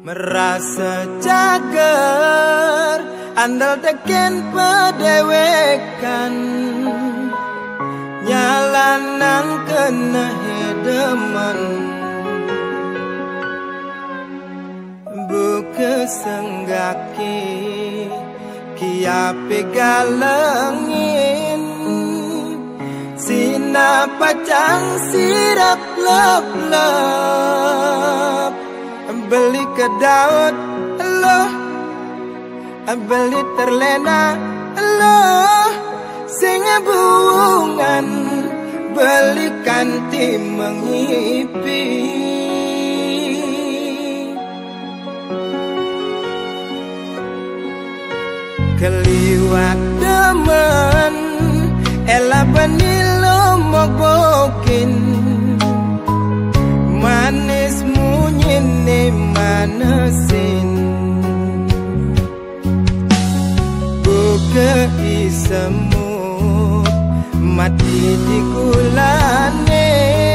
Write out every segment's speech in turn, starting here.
merasa cager andal teken pedewekan nyalanang kena hedeman buka senggaki kiape galengin sina pacang sirap lep-lep beli ke Daud lo beli terlena lo sing bungan beli kanti mengipi keliwat demen ela benilo mogokin manis munyine manesin buka isemut mati di gulane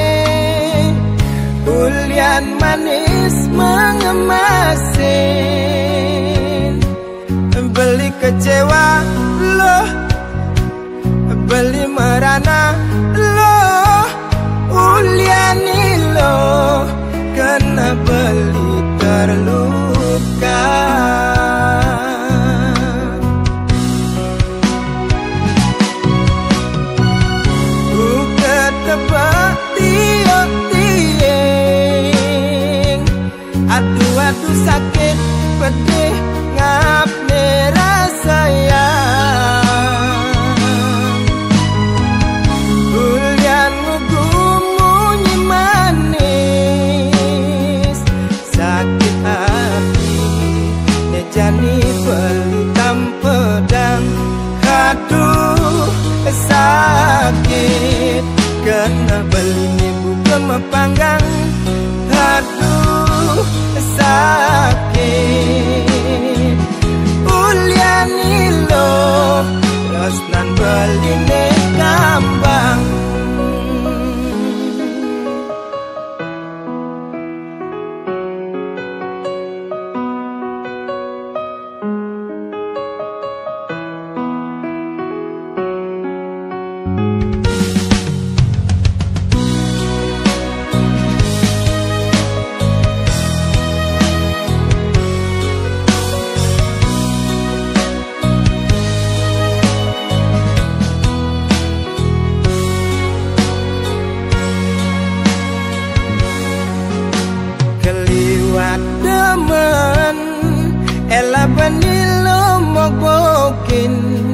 ulian manis mengemasin beli kecewa loh beli merana loh uliani loh kena beli terluka buka tebak tiok-tieng aduh sakit pedih ngap merasa ya bulian mugumunyi manis sakit hati nejani pelitang pedang aduh sakit kena beli buka mepanggang aduh sakit uliani lo losnan beline kambang demen ela benilo mogokin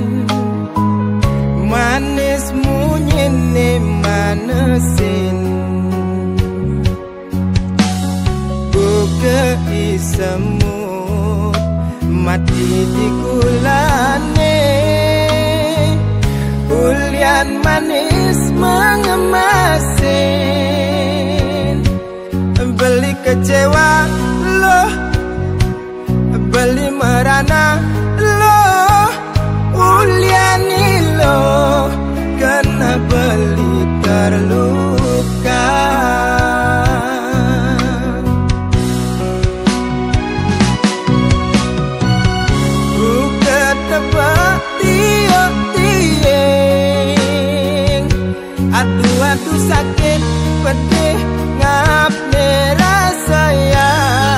manis munyine manesin buka isemut mati di gulane ulian manis mengemasin beli kecewa loh beli merana loh uliani loh kena beli terluka buka tebak tiok-tieng aduh sakit pedih ngap merasa ya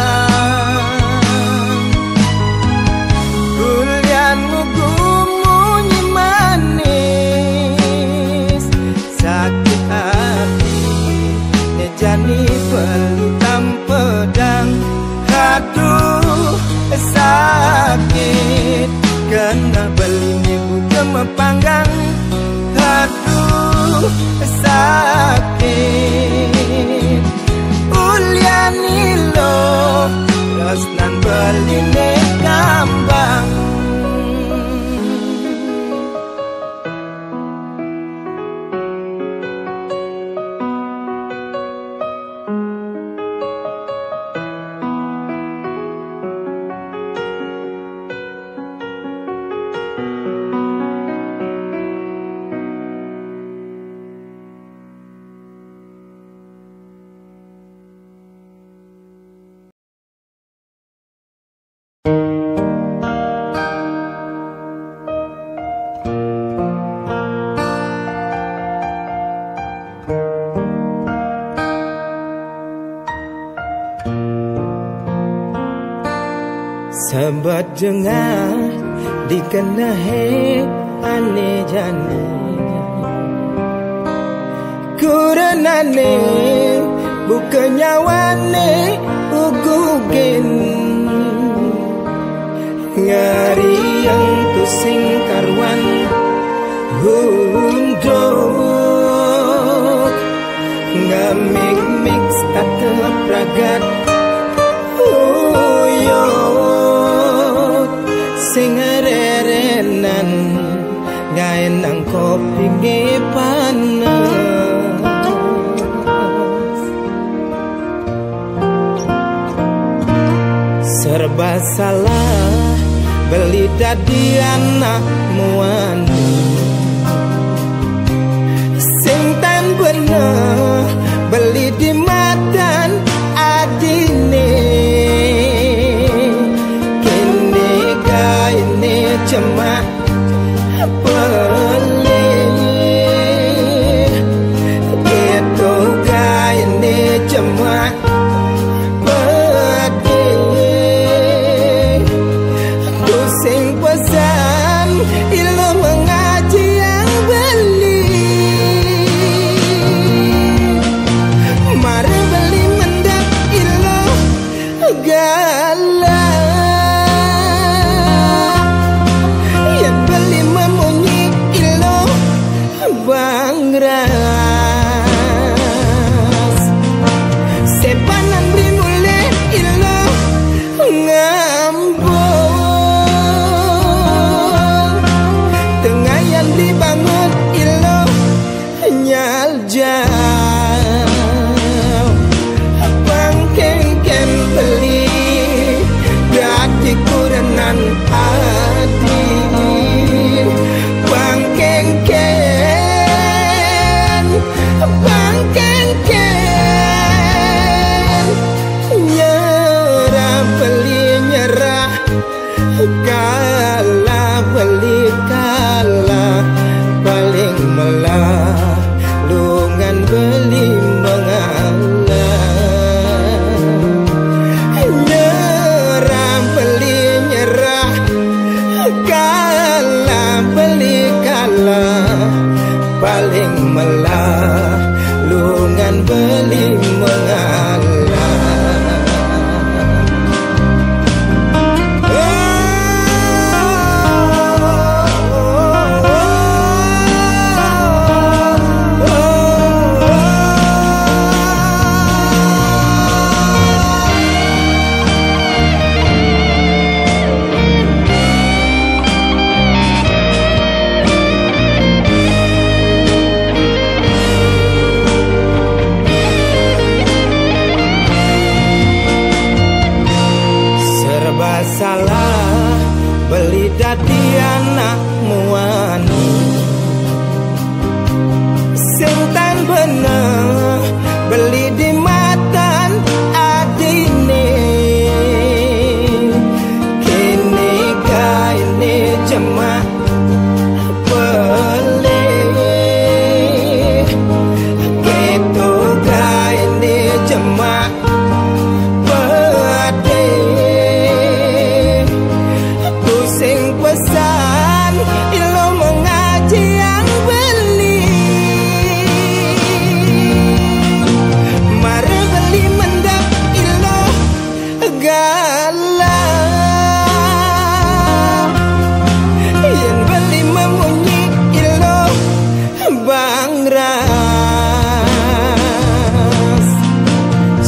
bulian mugumunyi manis sakit hati nejani pelitang pedang aduh sakit kena beli buka mepanggang aduh sakit uliani lo losnan beline kambang Sembat dengar dikenahi ane jane kurenane bukan nyawane ugugen ngari yang tusing karwan hundok ngamik-mik tak kepragat sing rerenan gaen nang kopi panas serba salah beli dadi anak muani sing tan bener beli di madan adine cuma pelik gitu gaya ini cuma pedih pusing pesan ilmu mengaji yang beli mari beli mendak ilmu galah bangras sepanan beri mulai ilo ngambung tengah yang dibangun ilo nyal jauh bangkeng-keng beli dati kurenan hati bangkeng-keng bangkeng-keng nyerah beli nyerah kalah beli kalah paling melah lungan beli mengalah nyerah beli nyerah kalah beli kalah paling melah lungan beli mengalah salah beli dadi anak muani sing tan bener beli di matan adine kene gaene cema pelik gitu gaene cema pesan ilmu mengaji yang beli mari beli mendak ilmu galau yang beli memunyi ilmu bangras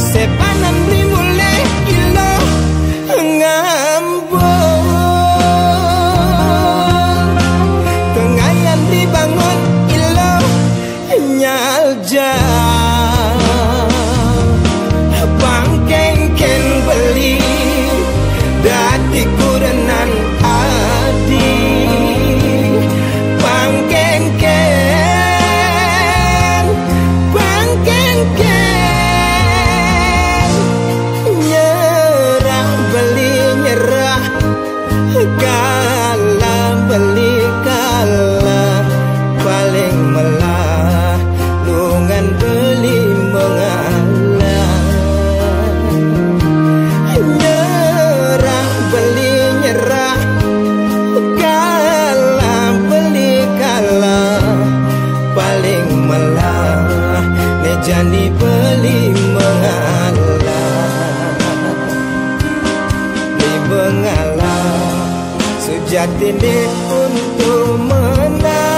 sejati untuk menang.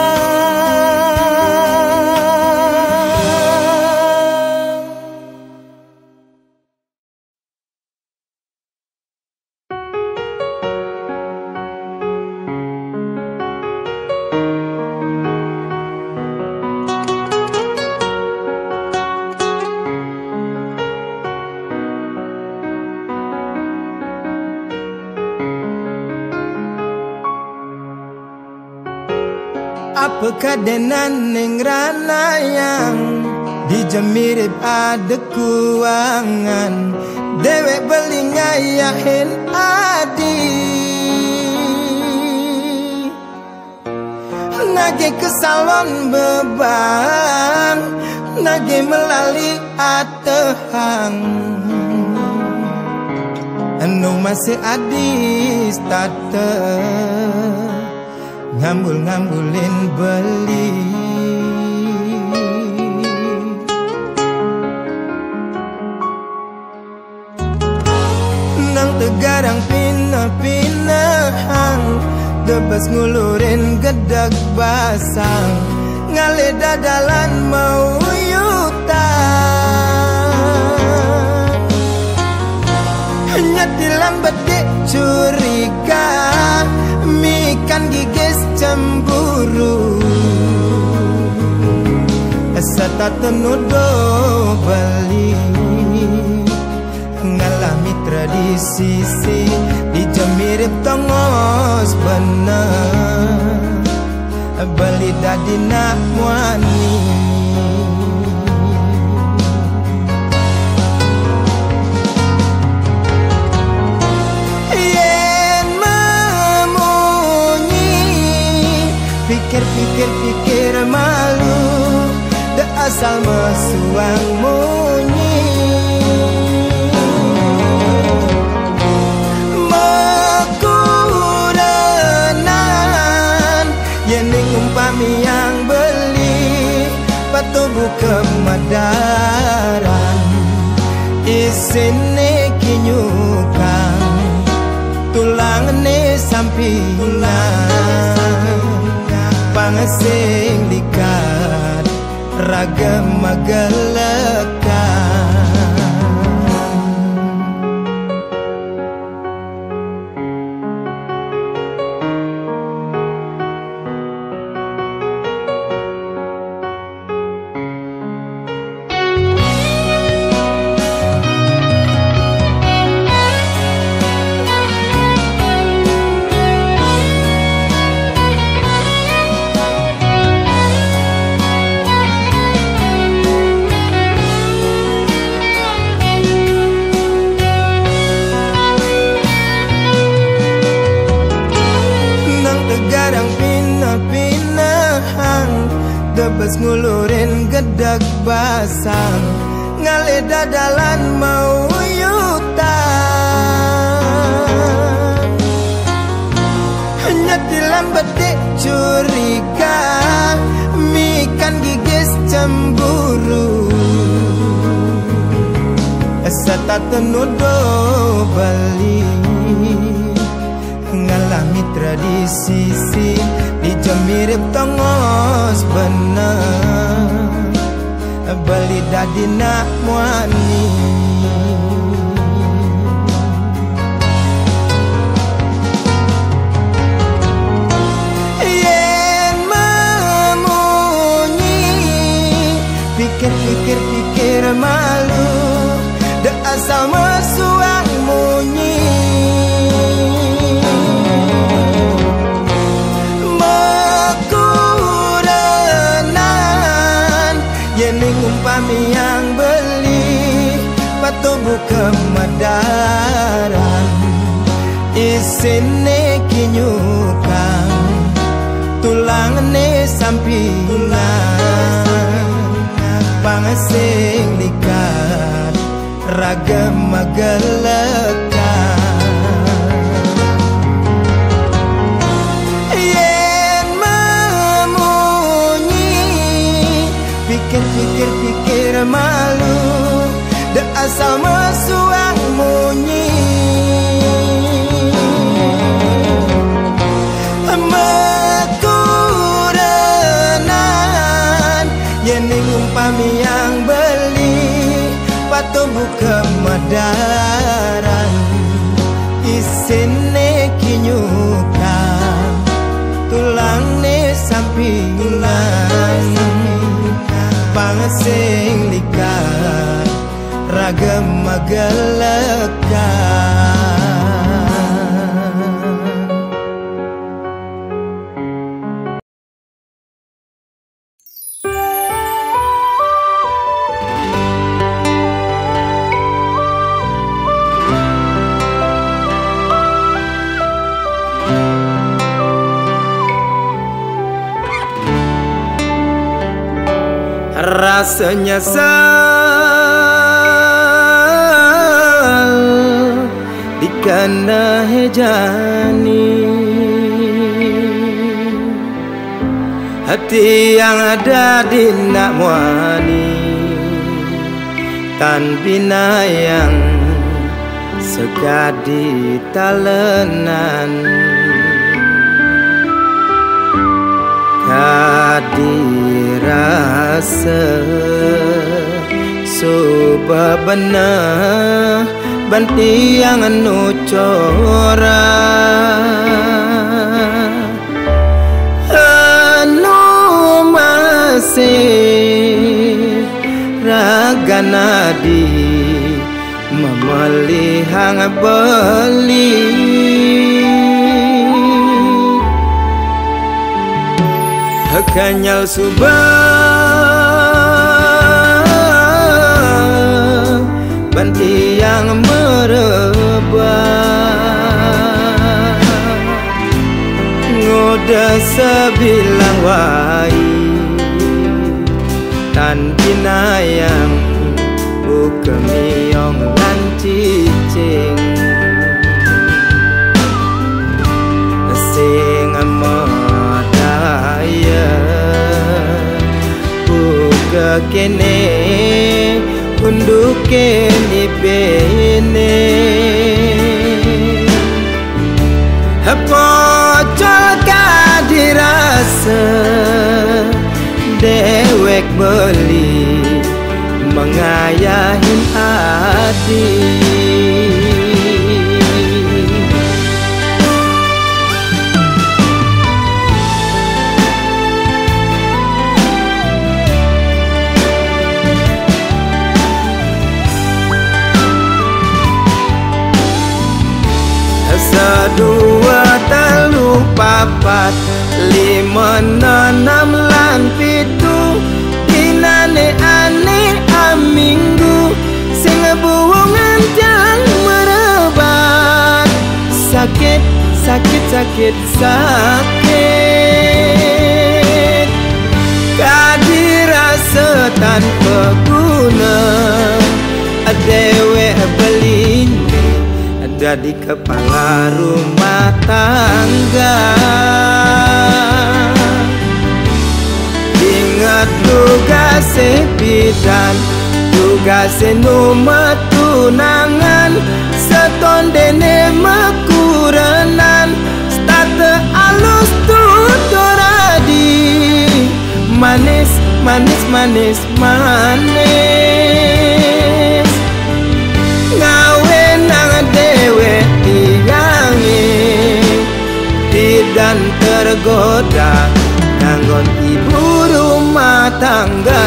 Apa kadenan ning rana yang dijemirip ada kuangan dewek beli ngayahin adi nage kesalon beban nage melali atehang anu masih adis tate ngambul-ngambulin beli nang tegarang pinah-pinahan debes ngulurin gedeg basang ngale dadalan mau yutan nyetilan bedik curiga mikan gigis cemburu serta tenudo beli ngalami tradisi dijemirip tongos bener beli dadi nak muani pikir-pikir malu de asal mesuang munyi mekurenan yening umpami yang beli patubuh kemadaran isine kinyukang tulang ne sampingan pangasing likat ragam magalekan debes ngulurin gedeg basang ngale dadalan mau yutan nyetilan bedik curiga mikan gigis cemburu serta tenudo beli ngalami tradisi dijemirip tongos bener beli dadi nak muani yen memunyi pikir malu de asal mesuang munyi umpami yang beli patubuh kemadaran isine kinyukang tulang ne sampingan pangasing likat ragam magalekan pikir malu de asal mesuang munyi kemadaran isine kinyukan tulangne sampingan pangasing likat ragam magelekan. Rasa nyesal dikana hejani hati yang ada di nak muani tan bina yang segadi talenan kadirasa subabana banti yang anu cora anu masih raganadi memelihang beli kanyal subah banti yang merebah ngoda sebilang wai tan binayang ukemiong lan cicing sing ya buka kene unduke ni bene apa coba dirasa dewek beli mengayahin hati dua telu papat lima enam lan pitu dinane ane aminggu sing buwongan jang merebat sakit sakit sakit sakit kadirasa tanpa guna dewe belin jadi kepala rumah tangga ingat tugas bidan tugas nomor tunangan setondene mekuranan starte alus tutoradi manis manis manis manis ngawe nang dewe tiangi tidak tergoda nganggon ibu rumah tangga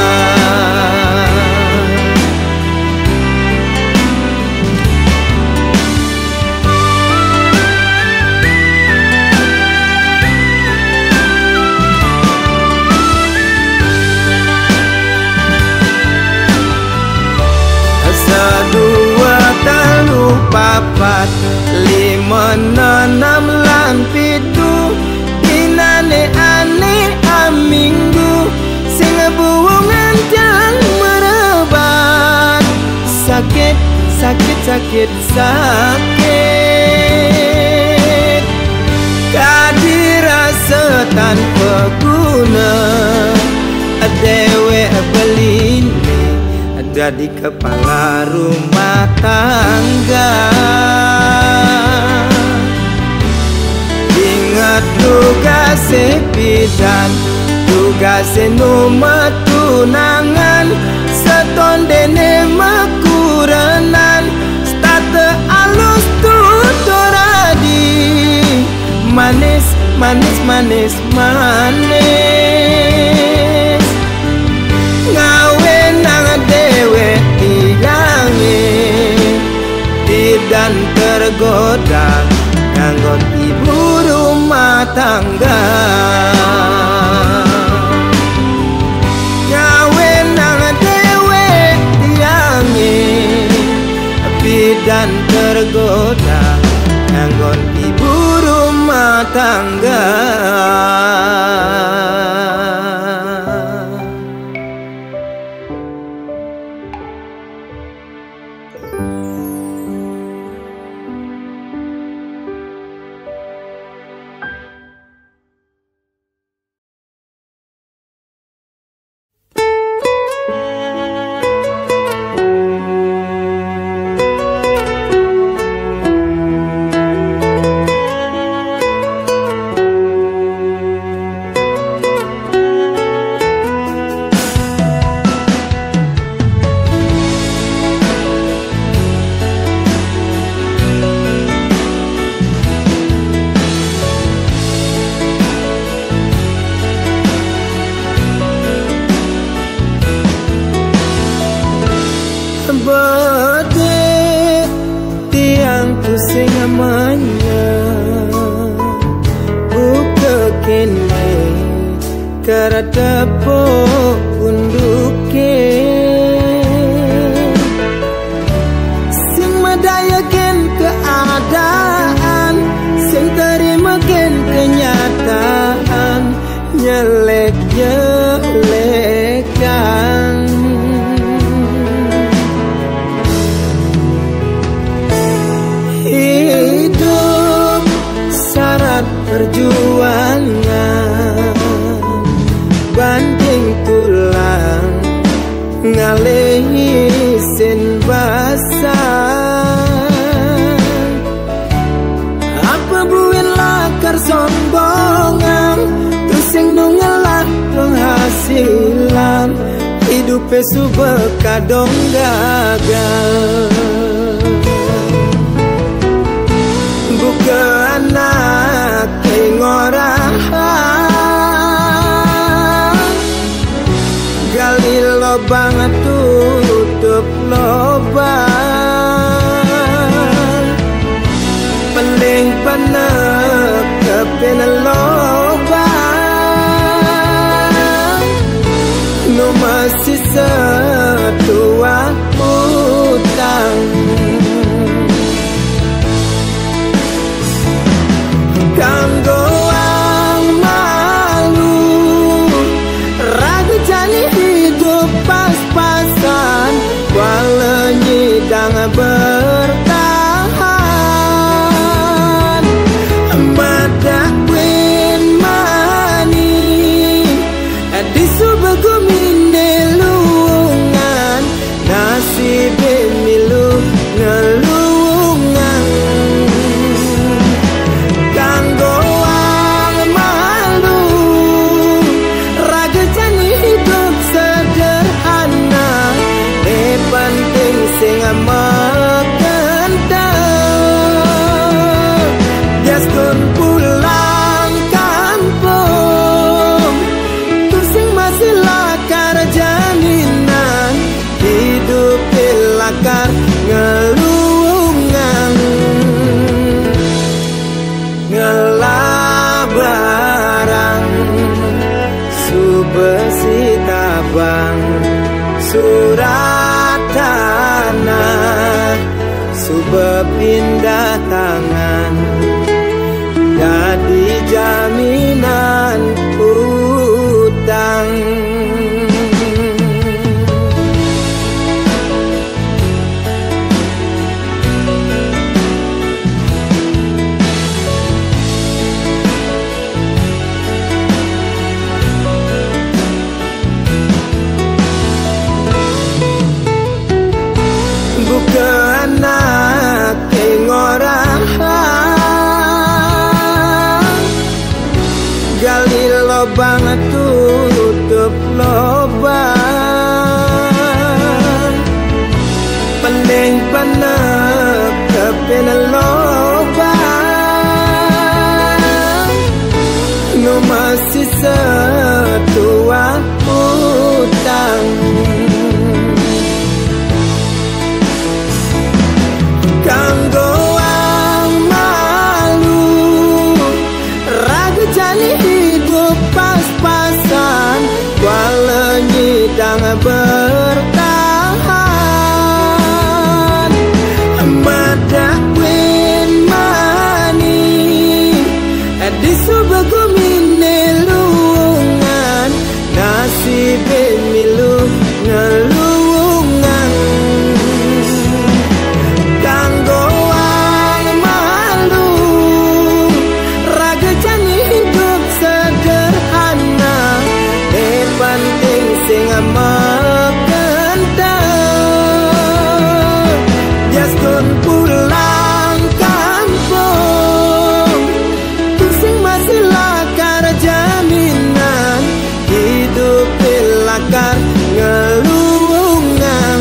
dua telu papat lima enam lan pitu dinane ane aminggu sing buwongan jang merebat sakit sakit sakit sakit kadirasa tanpa guna dewe belin jadi kepala rumah tangga ingat tugas bidan tugas nomor tunangan setondene maku manis ngawe nang dewe tilange dan tergoda nganggon ibu rumah tangga ngawe nang dewe tilange dan tergoda nganggon ibu rumah tangga. Karadapo punduke sing madayaken keadaan sing terimaken kenyataan nyelekan hidup syarat perjuangan banding tulang ngalehi sin basah apa buin lakar sombongan terus sing nungelah penghasilan hidupe subekadong gagal buka anak ngorahan gali lobang tutup lobang pening panek kepen lobang nu masih setua utang kanggo walau bertahan madak win mani di subegumine lungan nasib milu ngelungan kanggo wang malu raga jani hidup sederhana penting sing makan Biaskun pulang kampung tu sing masih lakar jaminan hidup lakar ngelungan ngelabarang subesi tabang surat tanah subab pindah tangan jadi jaminan utang anak ngorahan gali lobang tutup lobang pening panek kepen lobang disubegumine lungan nasibe milu ngelungan kanggo wong malu raga jani hidup sederhana penting sing makentang jaskun pulang kampung tu sing masih lakar jaminan hidup lakar ngelungan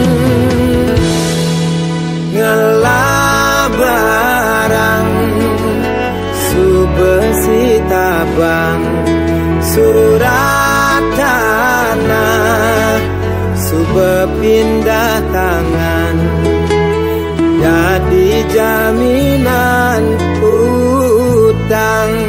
ngelabarang subesi tabang surat tanah subepindah tangan jadi jaminan utang.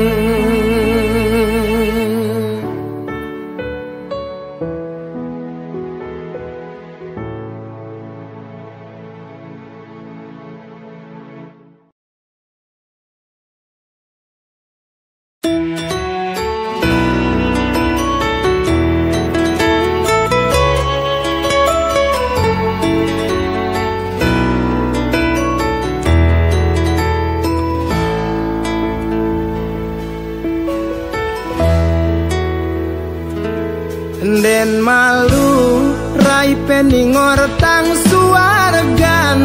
Den malu rai peningor tang suargan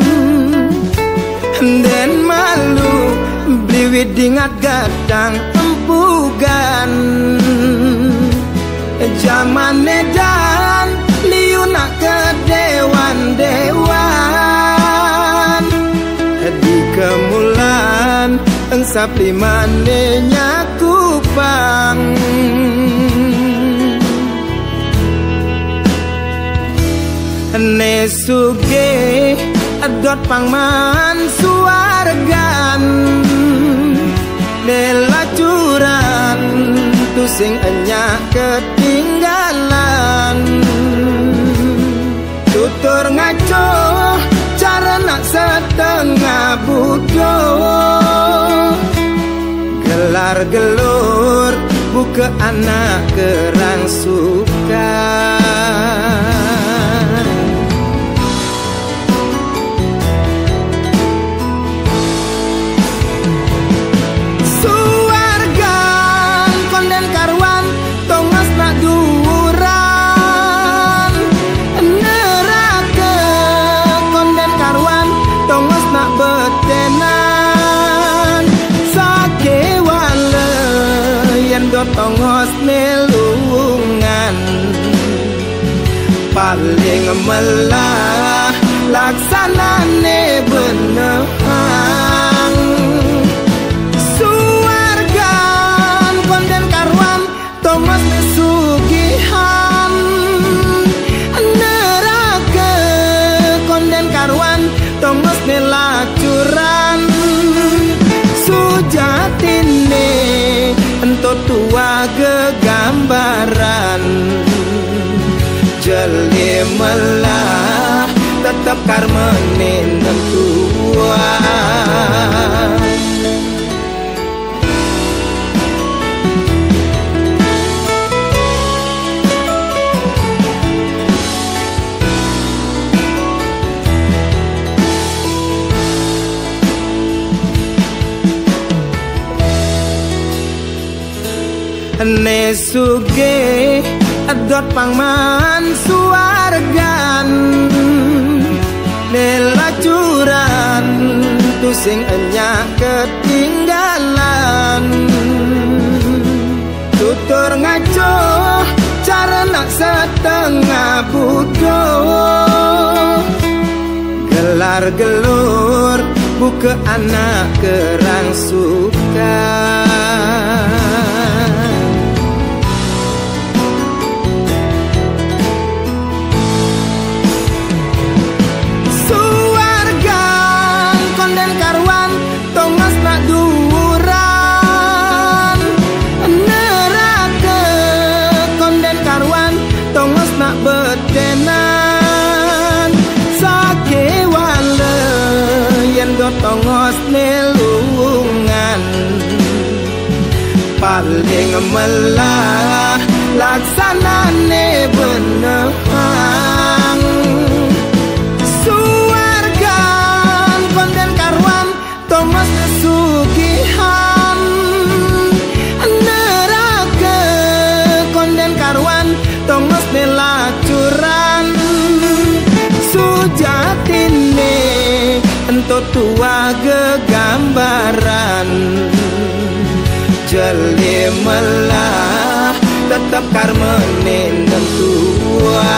den malu bliwit dingat gadang empugan zaman edan liuna ke dewan-dewan di kemulan engsap limane nyakupang nesuge adot pangman suargan nelacuran tu sing enya ketinggalan tutur ngaco cara nak setengah bodoh gelar gelur buka anak kerang suka tongos nelungan paling melah laksanane benehang suargan konden karwan tongos nesugihan neraka konden karwan tongos nelacuran sujatine ento tua gegambaran jeli melah tetap karmenin tua nesuge adot pangman suargan nelacuran tu sing enya ketinggalan tutur ngaco cara nak setengah bodoh gelar gelur buka anak kerang suka tongos nelungan paling melah laksanane benehang suwargan konden karwan Thomas Sugihan neraka konden karwan Thomas nelacuran sujatine ento tua gegambaran jeli melah tetap karmane nentua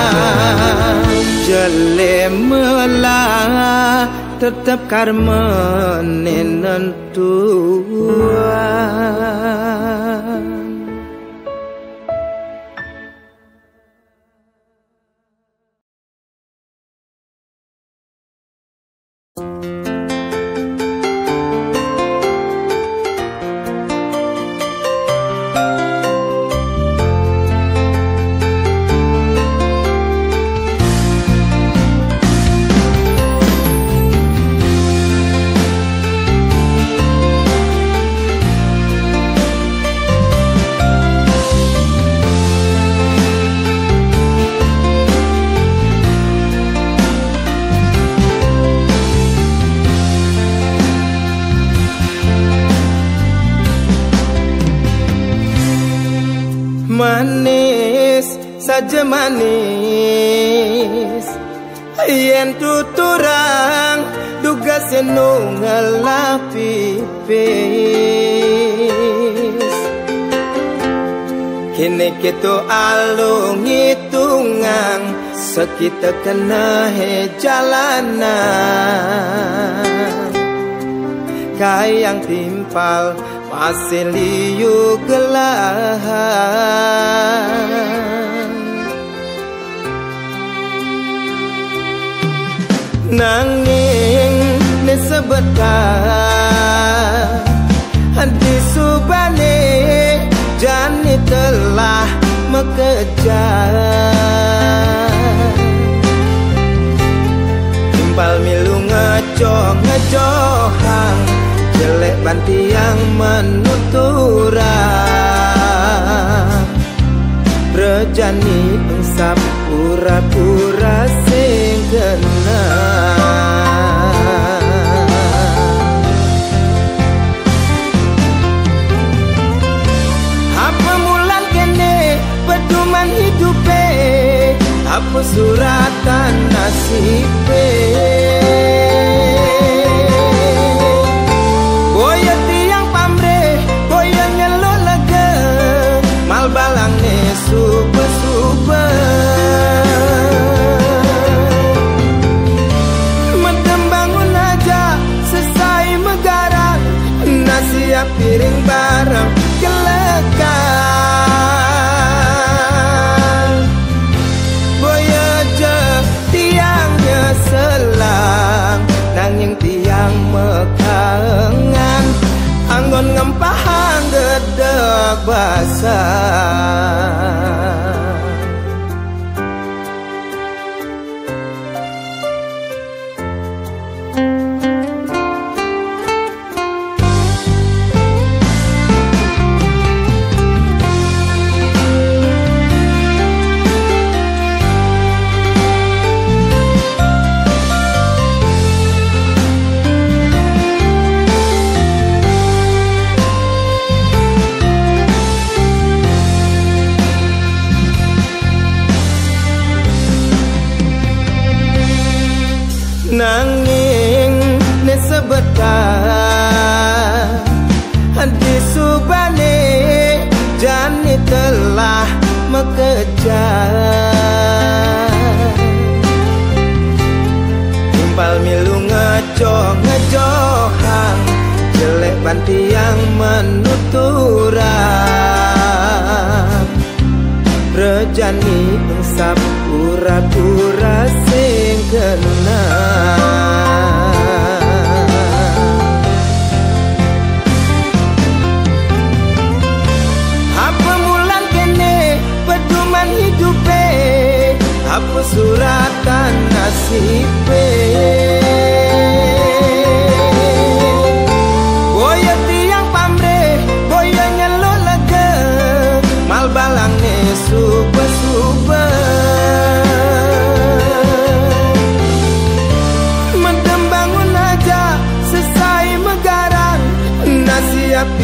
jeli melah tetap karmane nentua. Manis saja manis yen tuturang duga senung ngelapipis kini kita alung hitungan sekita kena jalanan kayang timpal masih liu gelahan nanging ni sebentar di subane jani telah mengejar timpal milu ngejohang jelek banti yang menuturang rejani engsap pura-pura sing kenang apa mulan kene pedoman hidupe apa suratan nasibe balang ne super medem bangun aja selesai megarang nasiap piring bareng kelekan boya je tiangnya selang nanging tiang mekangan anggon ngempahang gedeg basah nanging ne sebentar di subane jani telah mengejar timpal milu ngejohang jelek banti yang menuturang rejani engsap pura-pura sing kenang apa mulan kene pedoman hidupe apa suratan nasibe boya tiang pamre boya nyelok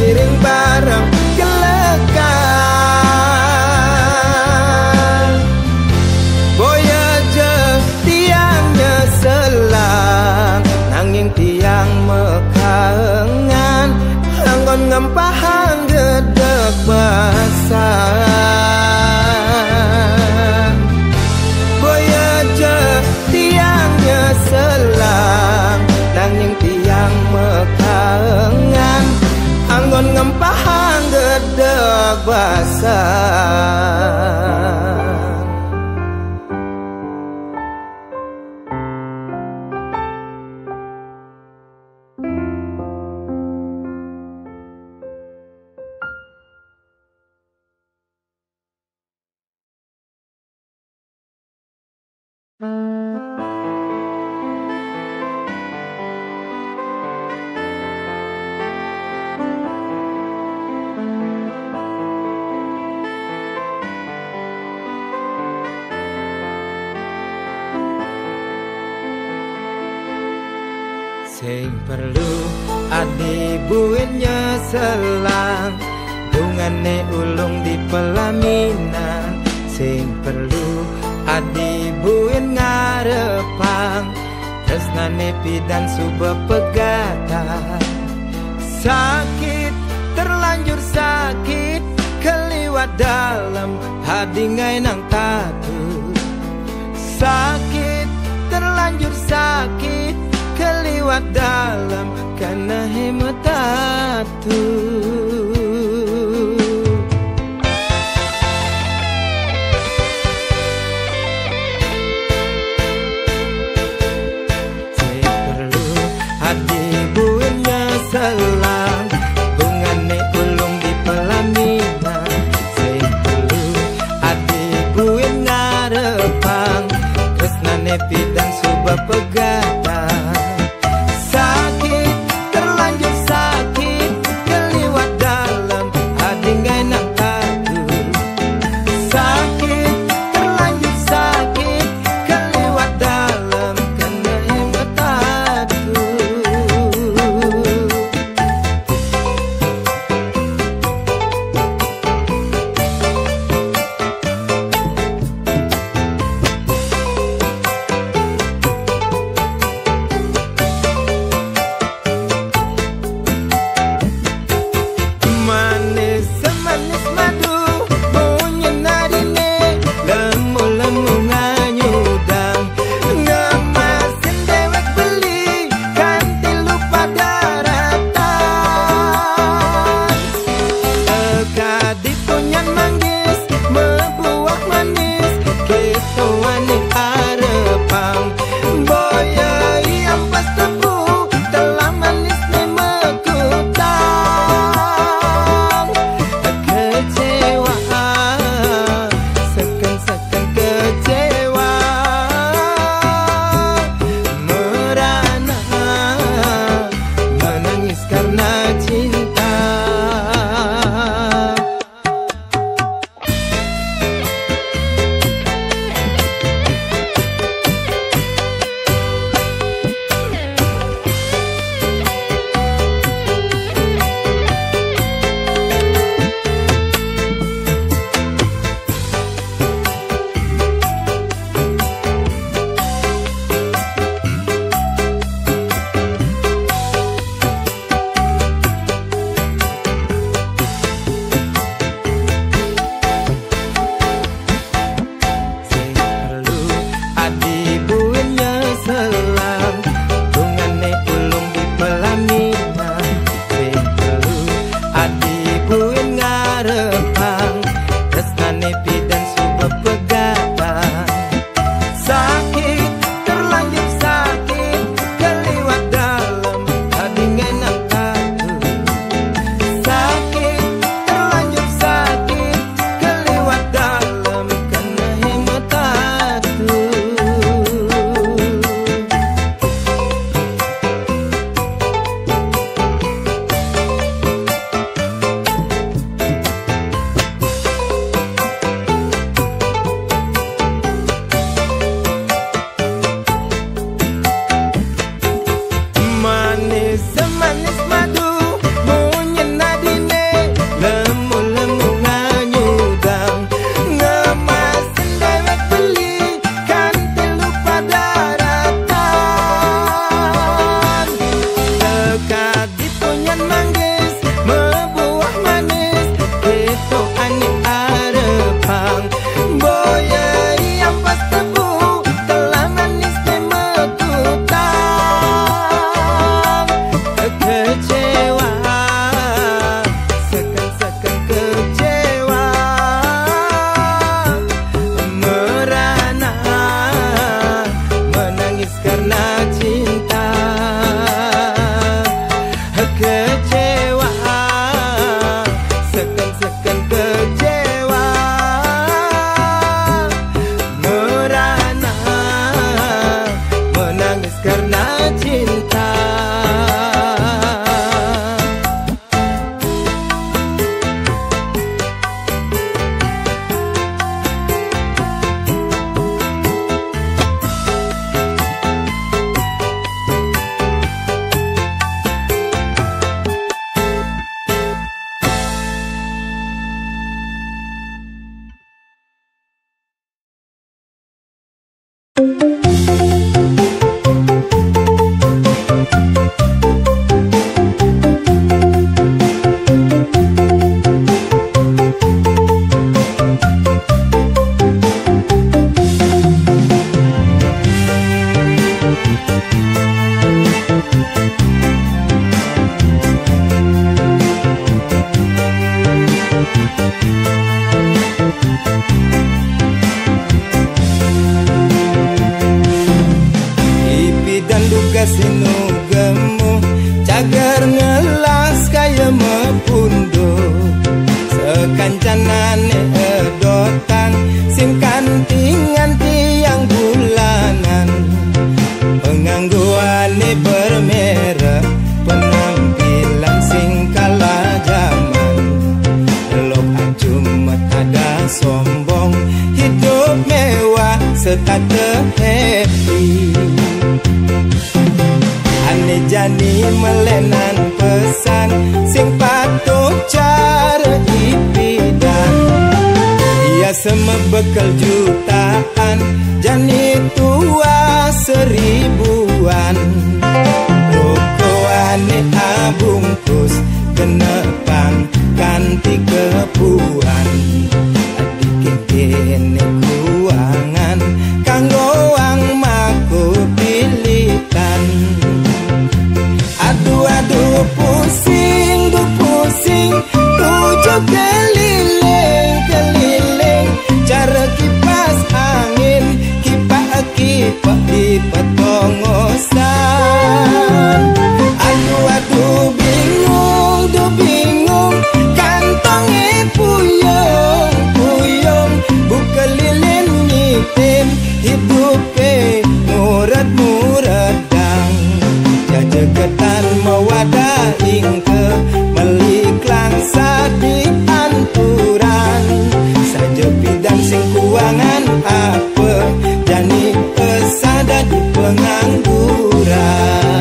ngiring barang kelekan. Boya je tiangnya selang, nanging tiang mekaengan, anggon ngempahang gedek basah. Boya je tiangnya selang, nanging tiang mekaengan, anggon ngempahang gedek basah. Sing perlu adibuinnya selang, dungane ulung di pelaminan. Sing perlu adibuin ngarepang, tresnane pidan suba pegatan. Sakit, terlanjur sakit, keliwat dalam hadingai nang tatu. Sakit, terlanjur sakit, keliwat dalam karena hematatu. Sing perlu adibuinnya selang, bungane ulung di pelaminan. Sing perlu adibuin ngarepang, tresnane pidan suba pegatan. Sakit, terlanjur sakit, keliwat dalam duka sinu gemu cagar ngelas kaya mepundo sekancanane edotan sing kantingan tiang bulanan pengangguane bermerek penampilan sing kalah zaman elok acumet ada sombong hidup mewah setata happy ane jani melenan pesan sing patuh cara ipidan ia semebekal jutaan jani tua seribuan rokoane abungkus kenepang kanti kepuan adik kene kuangan kanggo wang maku pilitan aduh pusing tujuh keliling cara kipas angin kipak di petongosan aduh bingung kantonge puyong buka lilin ngitim hidupe muradang jajegetan mawadah ingke meliklang sadik anturan saja bidan sing kuangan apa jani pesada di pengangguran.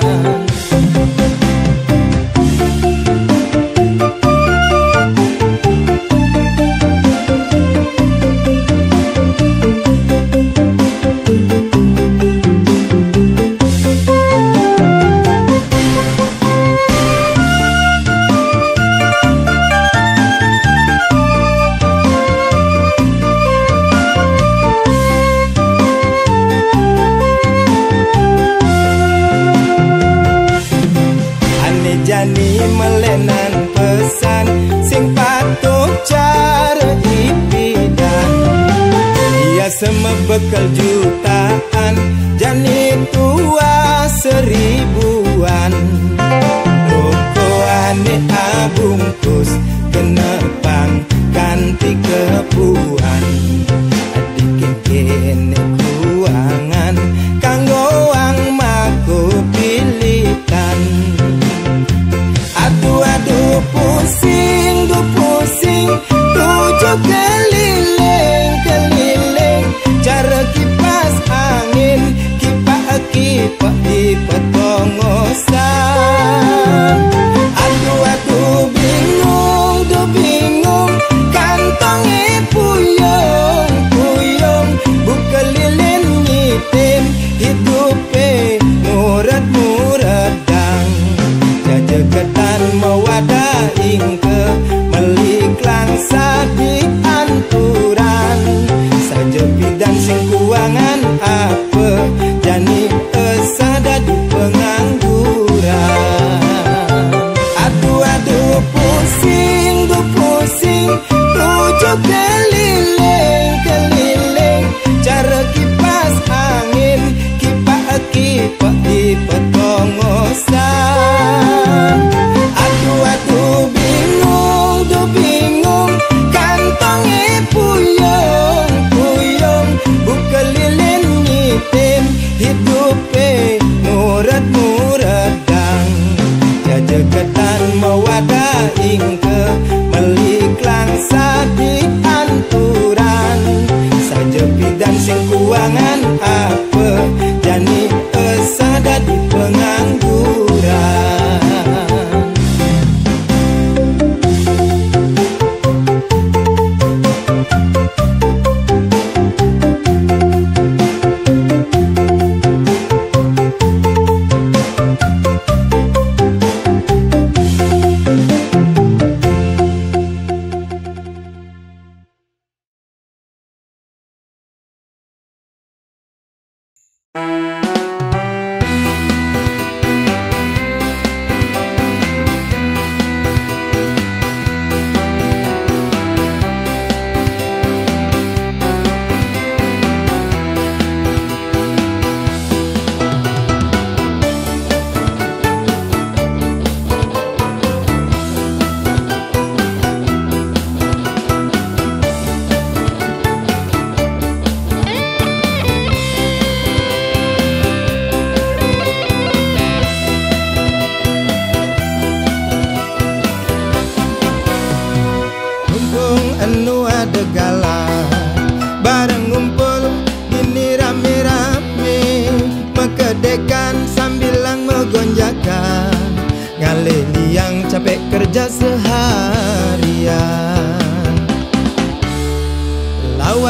Jani melenan pesan sing patuh cara ipidan ia semebekal jutaan jani tua seribuan rokoane abungkus kenepang kanti kepuan adik kene kuangan kanggo wang maku pilitan aduh pusing tujuh keliling cara kipas angin kipak di petongosan aduh bingung kantonge puyong buka lilin ngitim hidupe muradang jajegetan mawadah ingke meliklang sadik anturan saja bidan sing kuangan apa jani esada di pengangguran aduh pusing tujuh keliling cara kipas angin kipak di petongosan aduh bingung kantonge puyong buka lilin ngitim hidupe muradang jajegetan mawadah ingke meliklang sadik anturan saja bidan sing kuangan apa jani esada di pengangguran.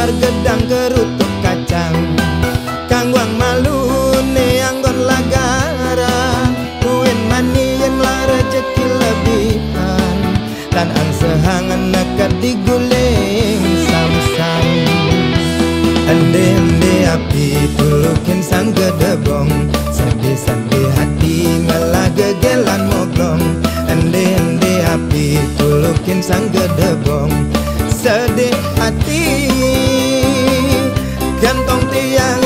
lawar gedang kerutuk kacang kangwang malune anggon lagaran ruin manien la rezeki lebihan lan angsehangan nekat diguling samsam ende api tulukin sang gedebong sedih-sedih hati ngalah gegelan moglong ende api tulukin sang gedebong sedih hati gantong tiang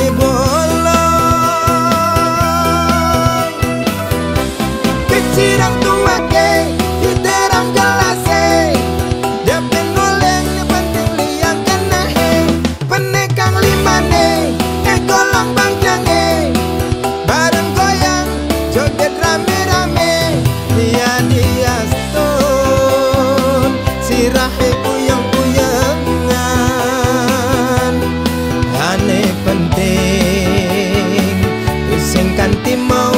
bolong kecirang tuake diterang gelase dapin noleng penting liang kenahe penekang limane golong bangjange bareng goyang joget rame-rame dia stone sirahe puyeng-puyengan ane penting sing kanthi mau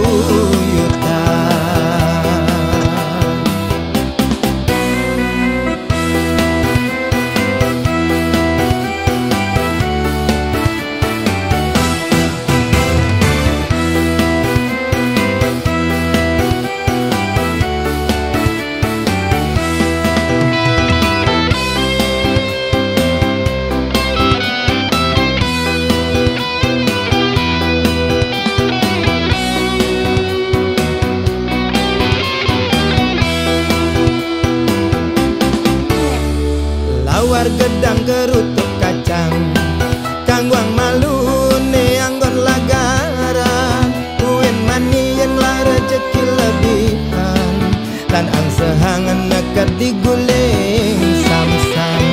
lawar gedang kerutuk kacang kangwang malune anggon lagaran ruin manien la rezeki lebihan lan angsehangan nekat diguling samsam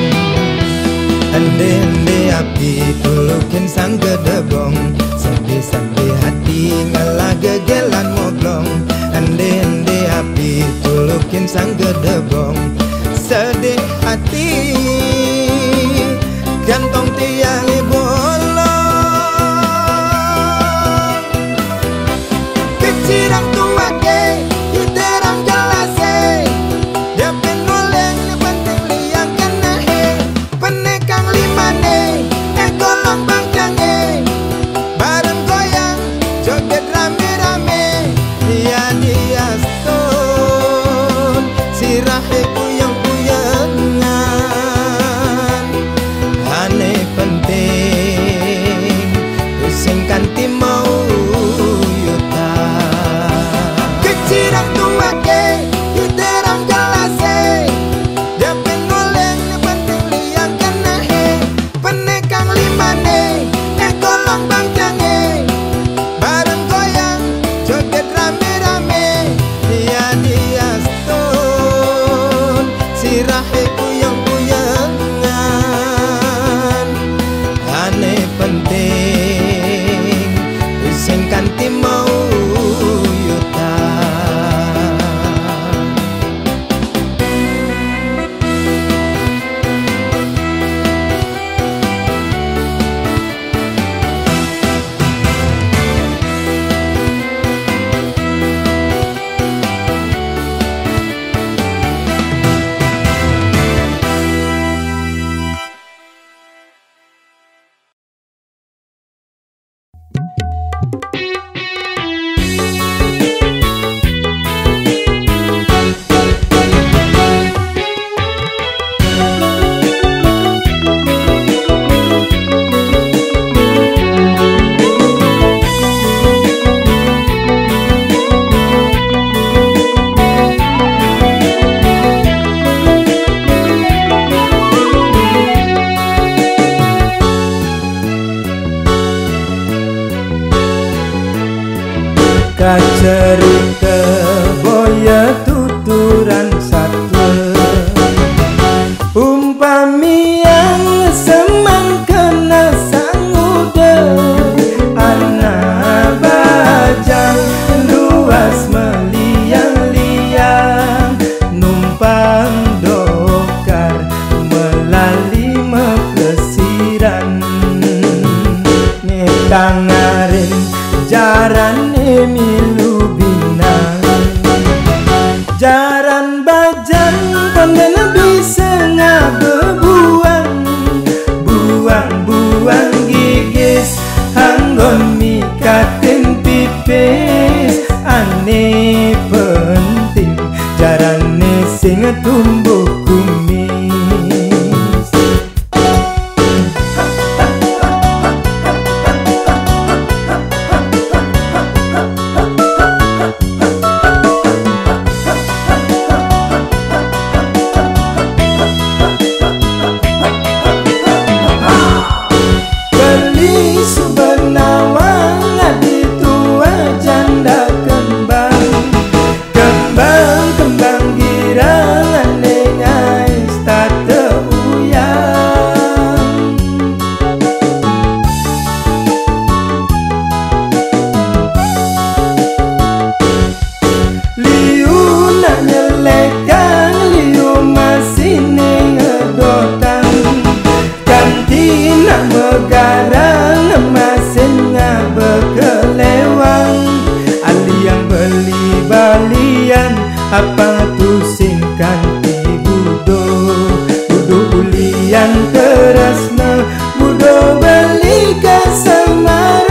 ende api tulukin sang gedebong sedih-sedih hati ngalah gegelan moglong ende api tulukin sang gedebong sedih hati gantong tiang bolong kecirang tuake diterang gelase dapin noleng penting liang kenahe penekang limane golong bangjange bareng goyang joget rame-rame dia stone sirahe puyeng penting sing kanthi mau yuta kecirang tuake diterang gelase dapin noleng penting liang kenahe penekang limane golong bangjange bareng goyang joget rame-rame dia stone sirahe puyeng-puyengan ane penting sing kanthi mau yuta kacerita boya tuturan satwa umpami yang semang kena sanguda anak bajang luas meliang-liang numpang dokar melalui mepelesiran tangarin jaran milu binang jaran bajan pandana bisa ngabebuang apa tu sing kanti budo ulian terasna budo beli ke Semarang.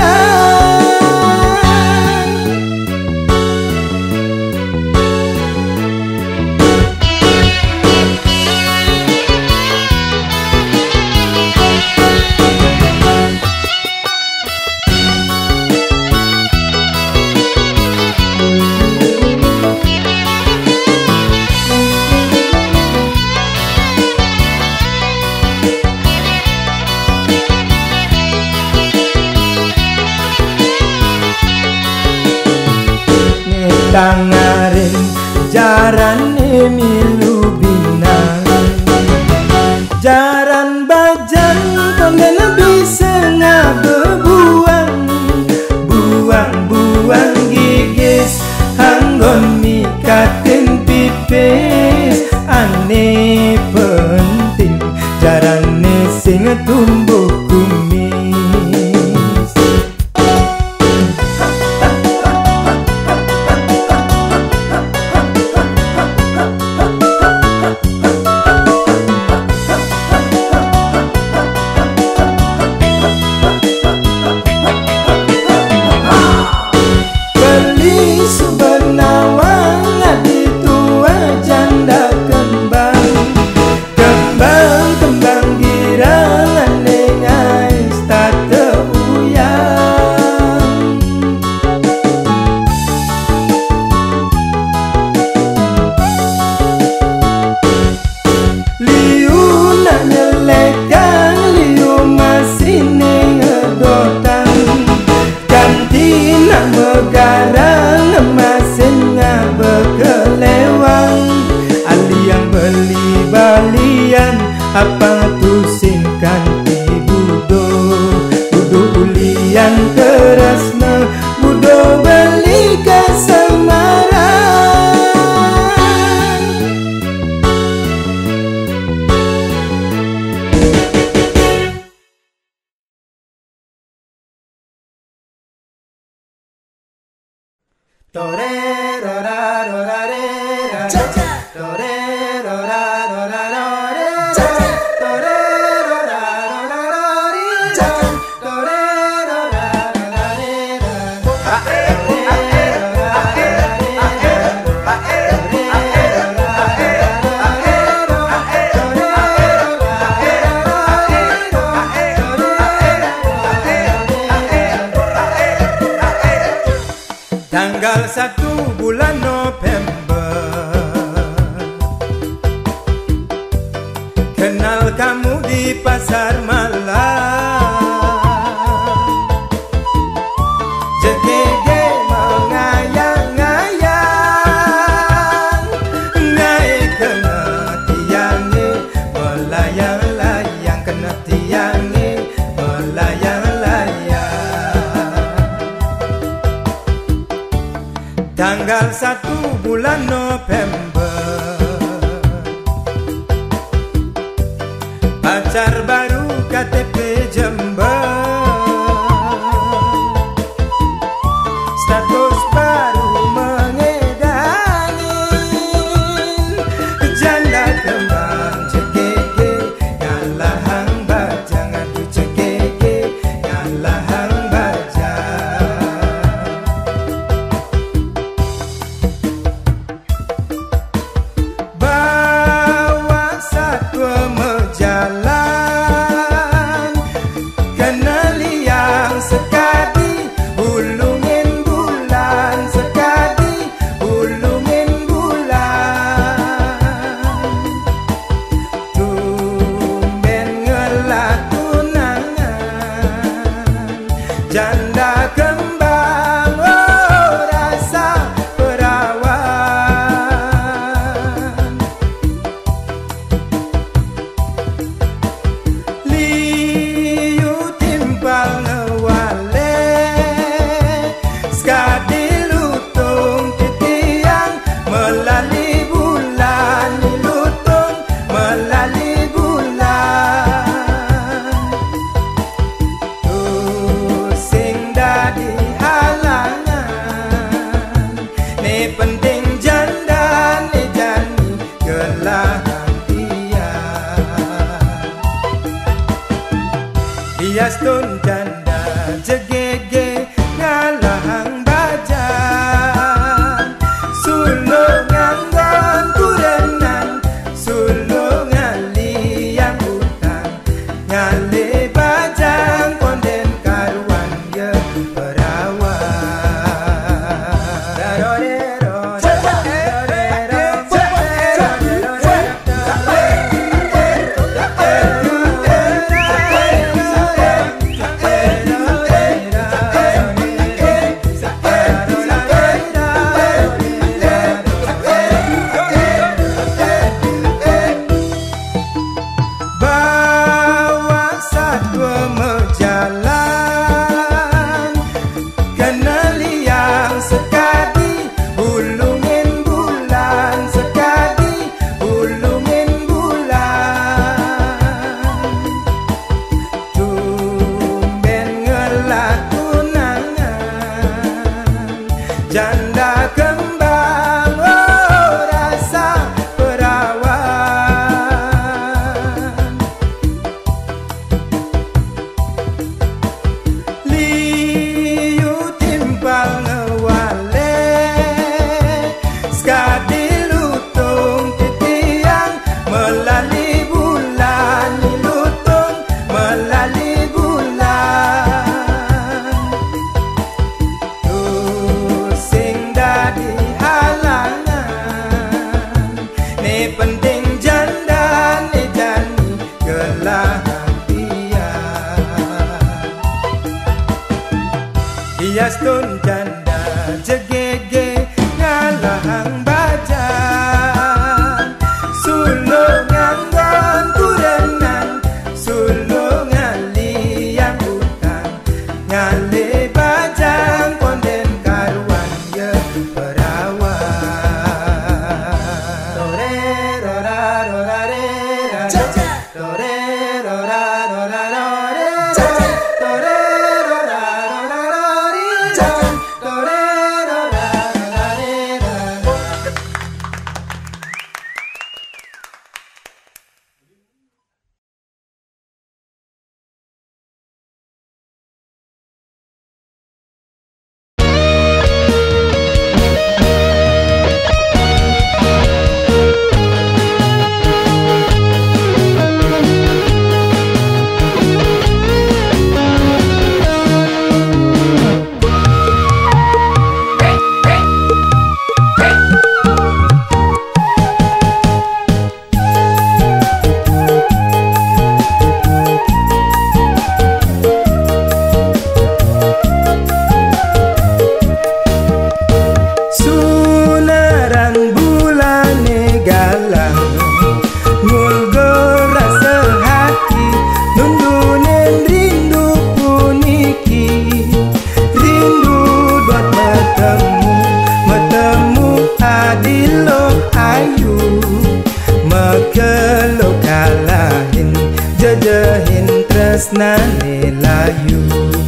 Tangarin jarane milu binang jaran bajan pengen bisa ngabebuang buang gigis hanggon mikatin pipis ane penting jarane sing tumbuh kumis. Garang emasin bekelewang aliang beli balian apa tu sing kanti budo ulian terasna budo beli ke Semarang. Torero ra ro ra re ra torero ra ro ra re torero ra ro ra ri torero ra ro ra re Tanggal 1 bulan November kenal kamu di pasar malam jegege mengayang-ayang naik kena tiange melayang-layang kena tiange melayang-layang. Tanggal 1 bulan November pacar baru KTP Jember status baru mengedangin janda kembang cekeke ngalahang bajang aduh cekeke ngalahang bajang. Jalan kenali yang sekadi hulungin bulan sekadi hulungin bulan tumben ngelatunangan janda kembang oh rasa perawan penting janda janda kembang, oh rasa perawan. Liu timpal ngewale, skadi lutung titiang melali bulan, lutung melali bulan. Tu sing dadi halangan, ni penting janda ni jani gelahan hias tun janda jegege ngalahang bajan, sulungan gon kurenan, sulungan liang utang, ngale bajang konden karuan ye perawan. Torero ra ro ra re ra, torero ra ro ra ro re, torero ra ro ra ro ri, torero ra ro ra re ra. Sunaran bulane galang, ngulgo rasa hati, nundunen rindu puniki, rindu buat bertemu adilo ayu, makelo kalahin, jajahin tresnane layu.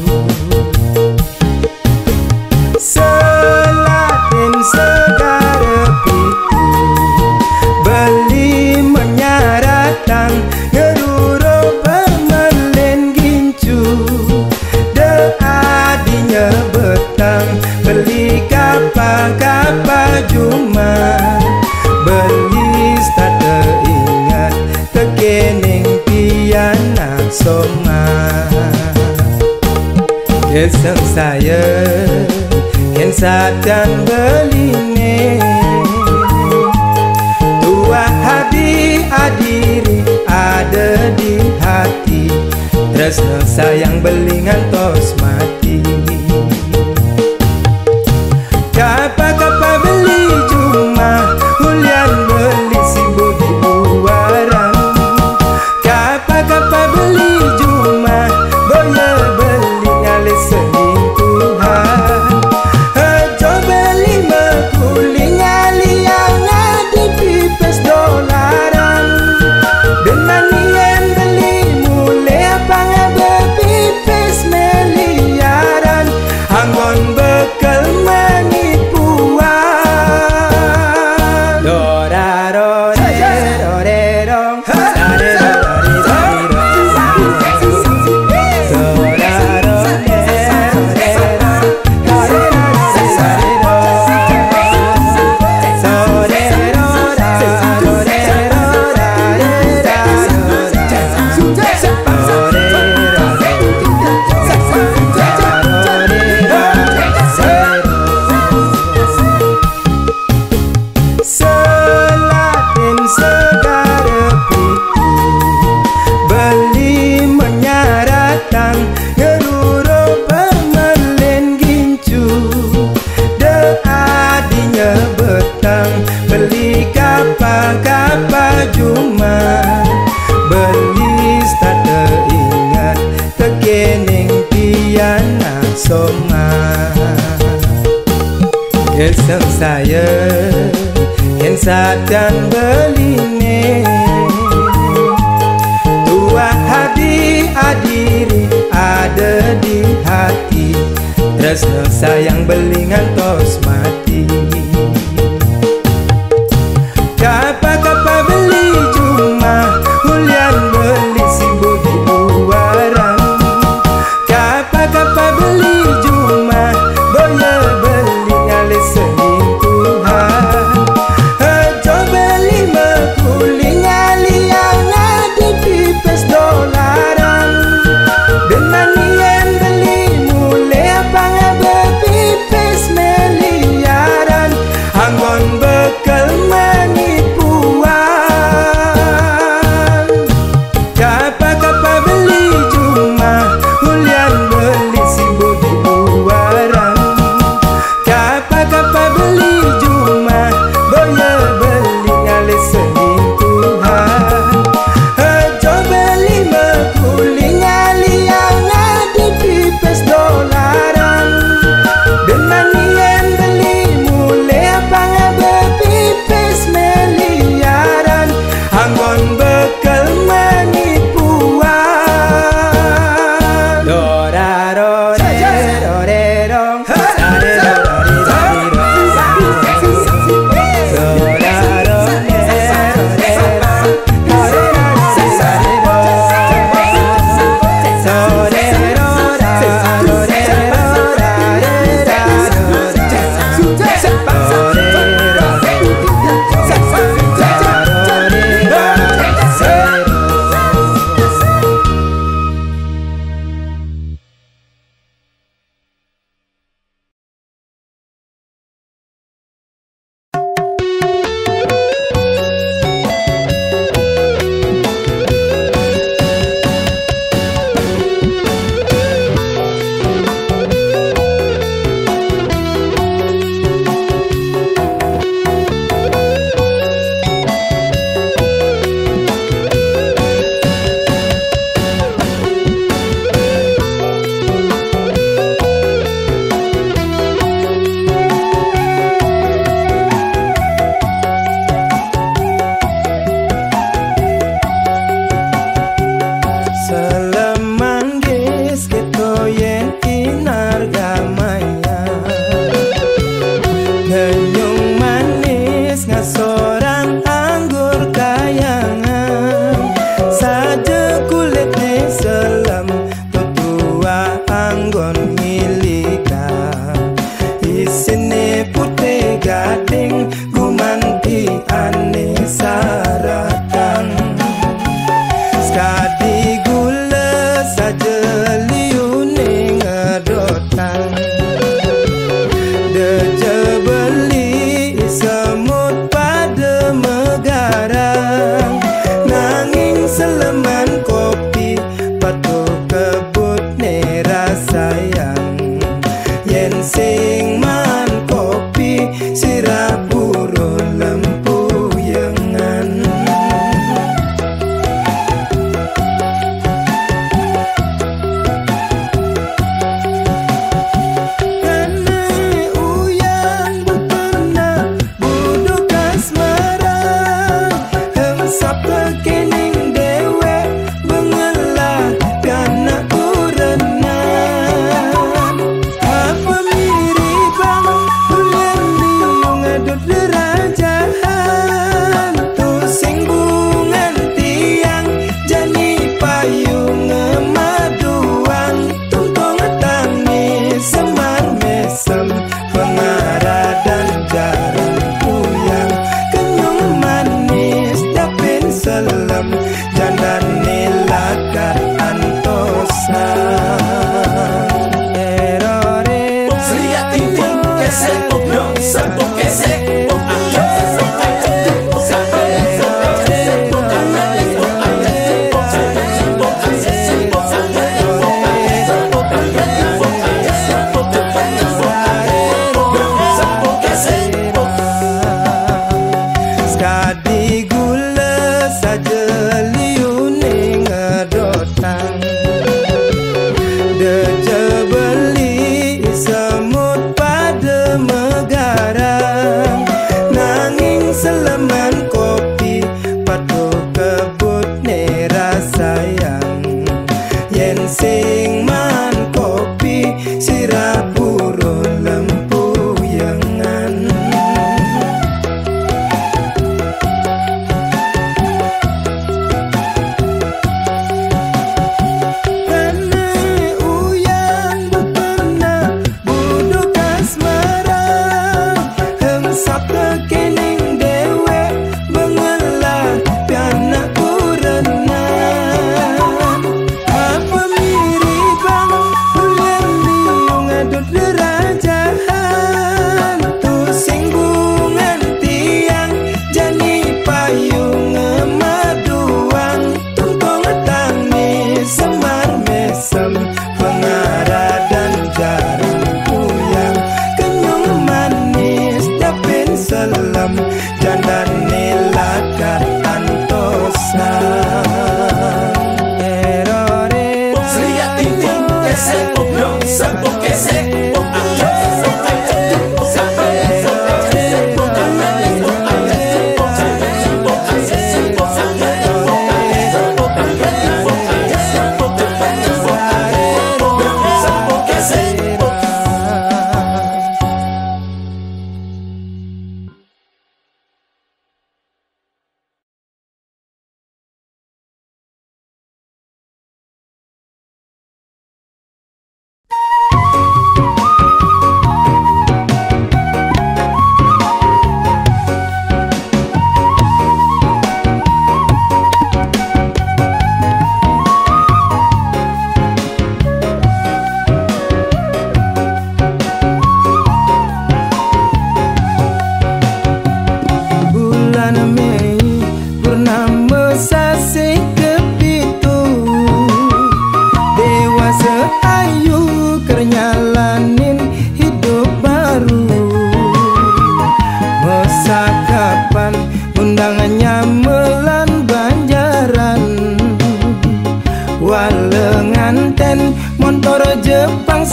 Selatin segara piku, beli menyaratang, ngeruro pemelin gincu, de adinya betang, beli kapal juma, beli starte ingat, tekening piana soma. Keseng saya yen sadan beline, tua hadi adiri ada di hati, tresno sayang belingan tos mati. Kapa-kapa beli cuma, hulian beli sibuk di luaran. Kapa-kapa beli cuma, boya beli nyale selingkuhan. Hejo beli mekuling aliang di pipes dolaran. Dengan nien beli mulai apa pipes miliaran. Anggon bekal menipuan. Doraro dorerong, selatin segara piku, beli menyaratang, ngeruro pemelin gincu, de adinya betang, beli kapal juma, beli starte ingat, tekening piana soma. Keseng saya yen sadan beline, tua hadi adiri ada di hati, tresno sayang beli ngantos mati. Kapa-kapa beli cuma hulian beli simbo di luaran. Kapa-kapa beli cuma boya beli ngale selingkuhan. Hejo beli mekuli ngali yang ada di pes dolaran. Dengan yen beli mulai abang bepipes miliaran. Anggon bekal menipuan. Kapa-kapa beli cuma hulian beli simbo di luaran. Kapa-kapa beli cuma boya beli ngale selingkuhan. Hejo beli mekuli ngali yang ada di pes dolaran. Dengan yen beli mulai abang bepipes miliaran. Anggon bekal menipuan. Dorarorerorerong, selemanggis keto yen kinarga maya. Genyung manis ngasorang anggur kayangan. Saje kulitnya selam tutua anggon milika. Isine putih gading gumanti ane saratan. Skadi gula saja liune ngedotan. Deje beli semut pada megarang. Nanging seleman kopi patuh kebut nera sayang. Yen sing man kopi sirap urun lempu yengan. Deje beli semut pada megara.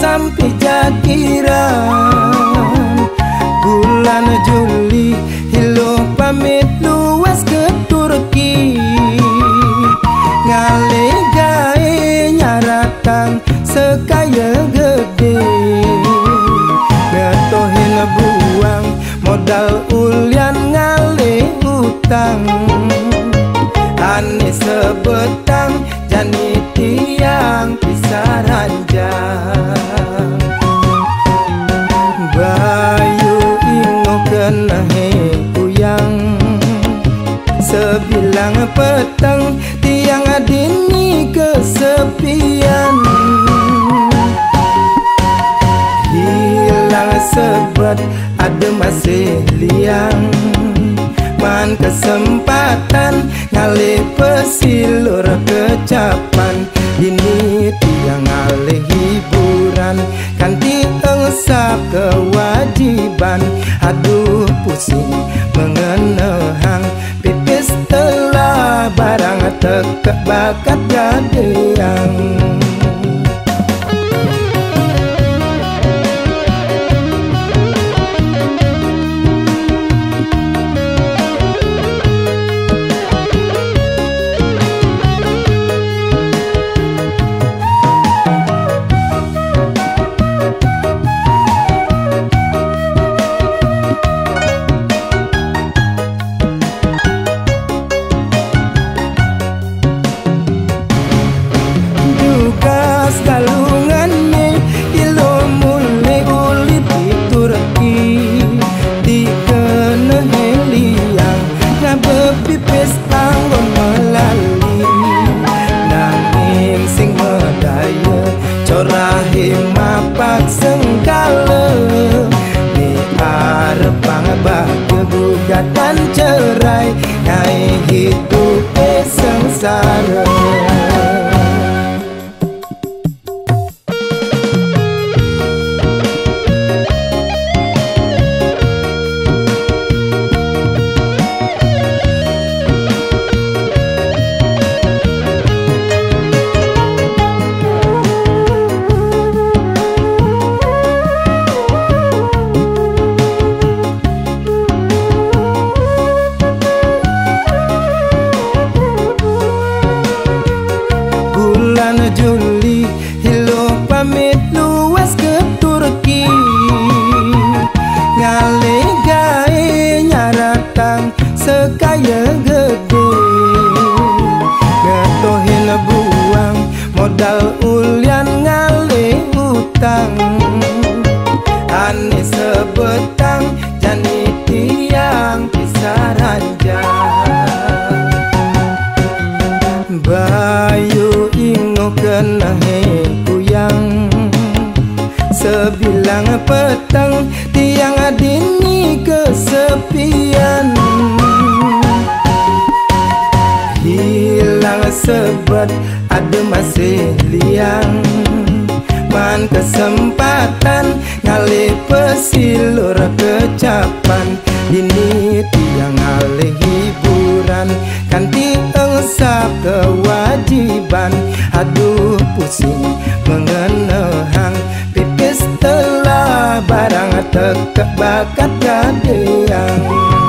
sampai jakiran. Bulan Juli hilo pamit luas ke Turki, ngale gae nyaratan sekaya gede, ngetohin buang modal ulian ngale utang. Ane sebetang jani tiang pisah ranjang. Bayu ingo kena kuyang, sebilang petang tiang adini kesepian. Hilang sebet ada masih liang, man kesempatan ngale pesilur kecapan. Ini tiang ngale hiburan kanti engsap kewajiban. Aduh pusing mengenehang pipis telah barang tekek bakat gadeang. Dan cerai nyai hidup sengsara. Juli hilo pamit luas ke Turki, ngale gae nyaratan sekaya gede, ngetohin buang modal ulian ngale utang. Ane sebetang jani tiang pisah ranjang. Bayu ingo kena kuyang, sebilang petang tiang adini kesepian. Hilang sebet ada masih liang, man kesempatan ngale pesilur kecapan. Ini tiang ngale hiburan kanti engsap kewajiban. Aduh pusing mengenehang pipis telah barang tekek bakat gadeang.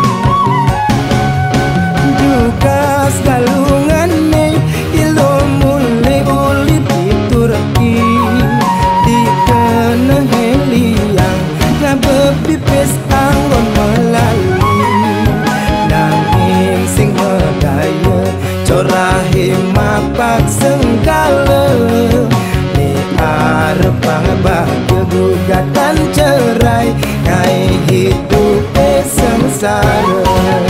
Duka segalungan nih ilo mulai uli di Turki, dikena heliang ngabe pipis anggon melalui. Nanging sing medaya corahi mapak senggala, ni arepang bahagia gugatan cerai ngai hidup sengsara.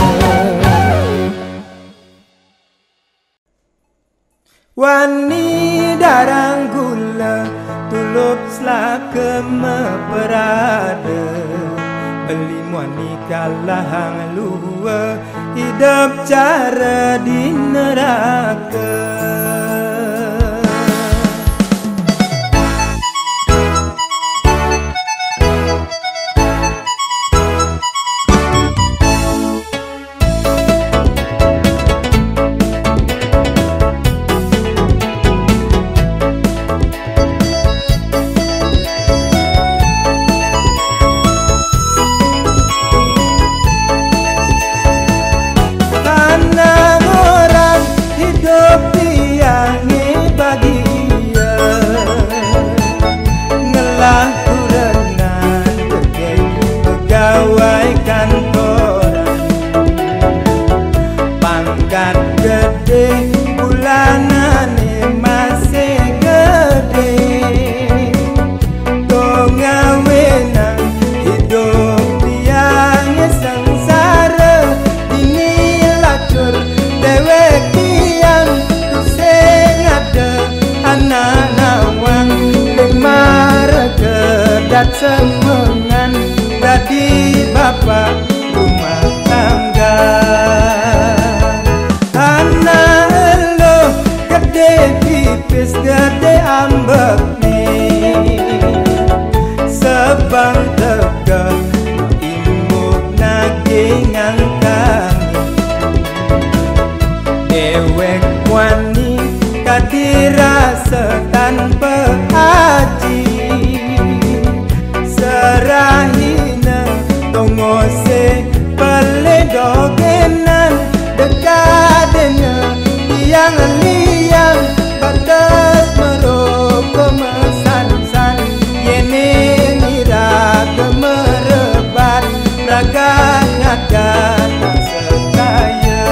Wani darang gula tulup selaka meperada, beli wani kalahang luar hidup cara di neraka. semengan dadi bapak rumah tangga. Anak elo gede pipis gede ambek nih sebang tegak imuk naging angkang dewek wani kadirasa tanpa aji serahina tongose peledogenan dekadenya yang liang batas meroko mesan-san yene nira gemerebat raga ngatang sekaya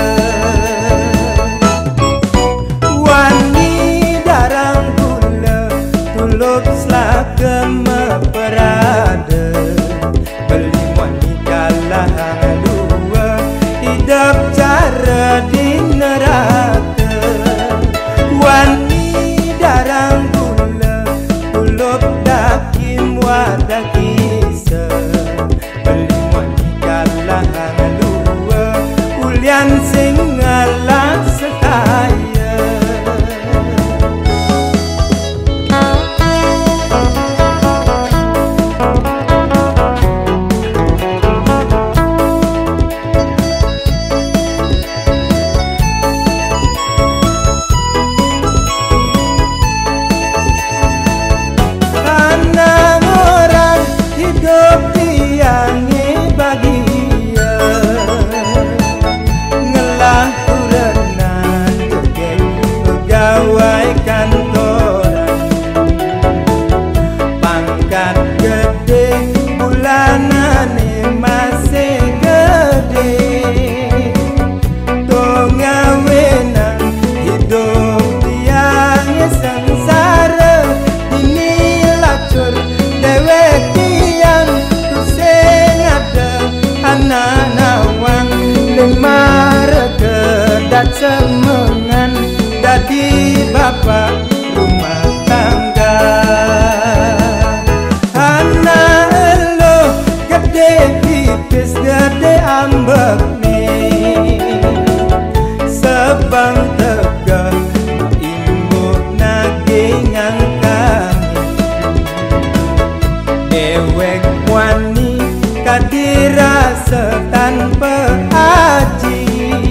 wani darang gula tulup selagem perada beli wani kalah dua hidup cara di neraka wani darang gula tulup dakim wadah kisah beli wani kalah dua ulian sing ngalah sekaya. Semengan dadi bapak rumah tangga. Anak elo gede pipis gede ambek nih sebang tegak imbuk naging angkang dewek wani kadirasa tanpa aji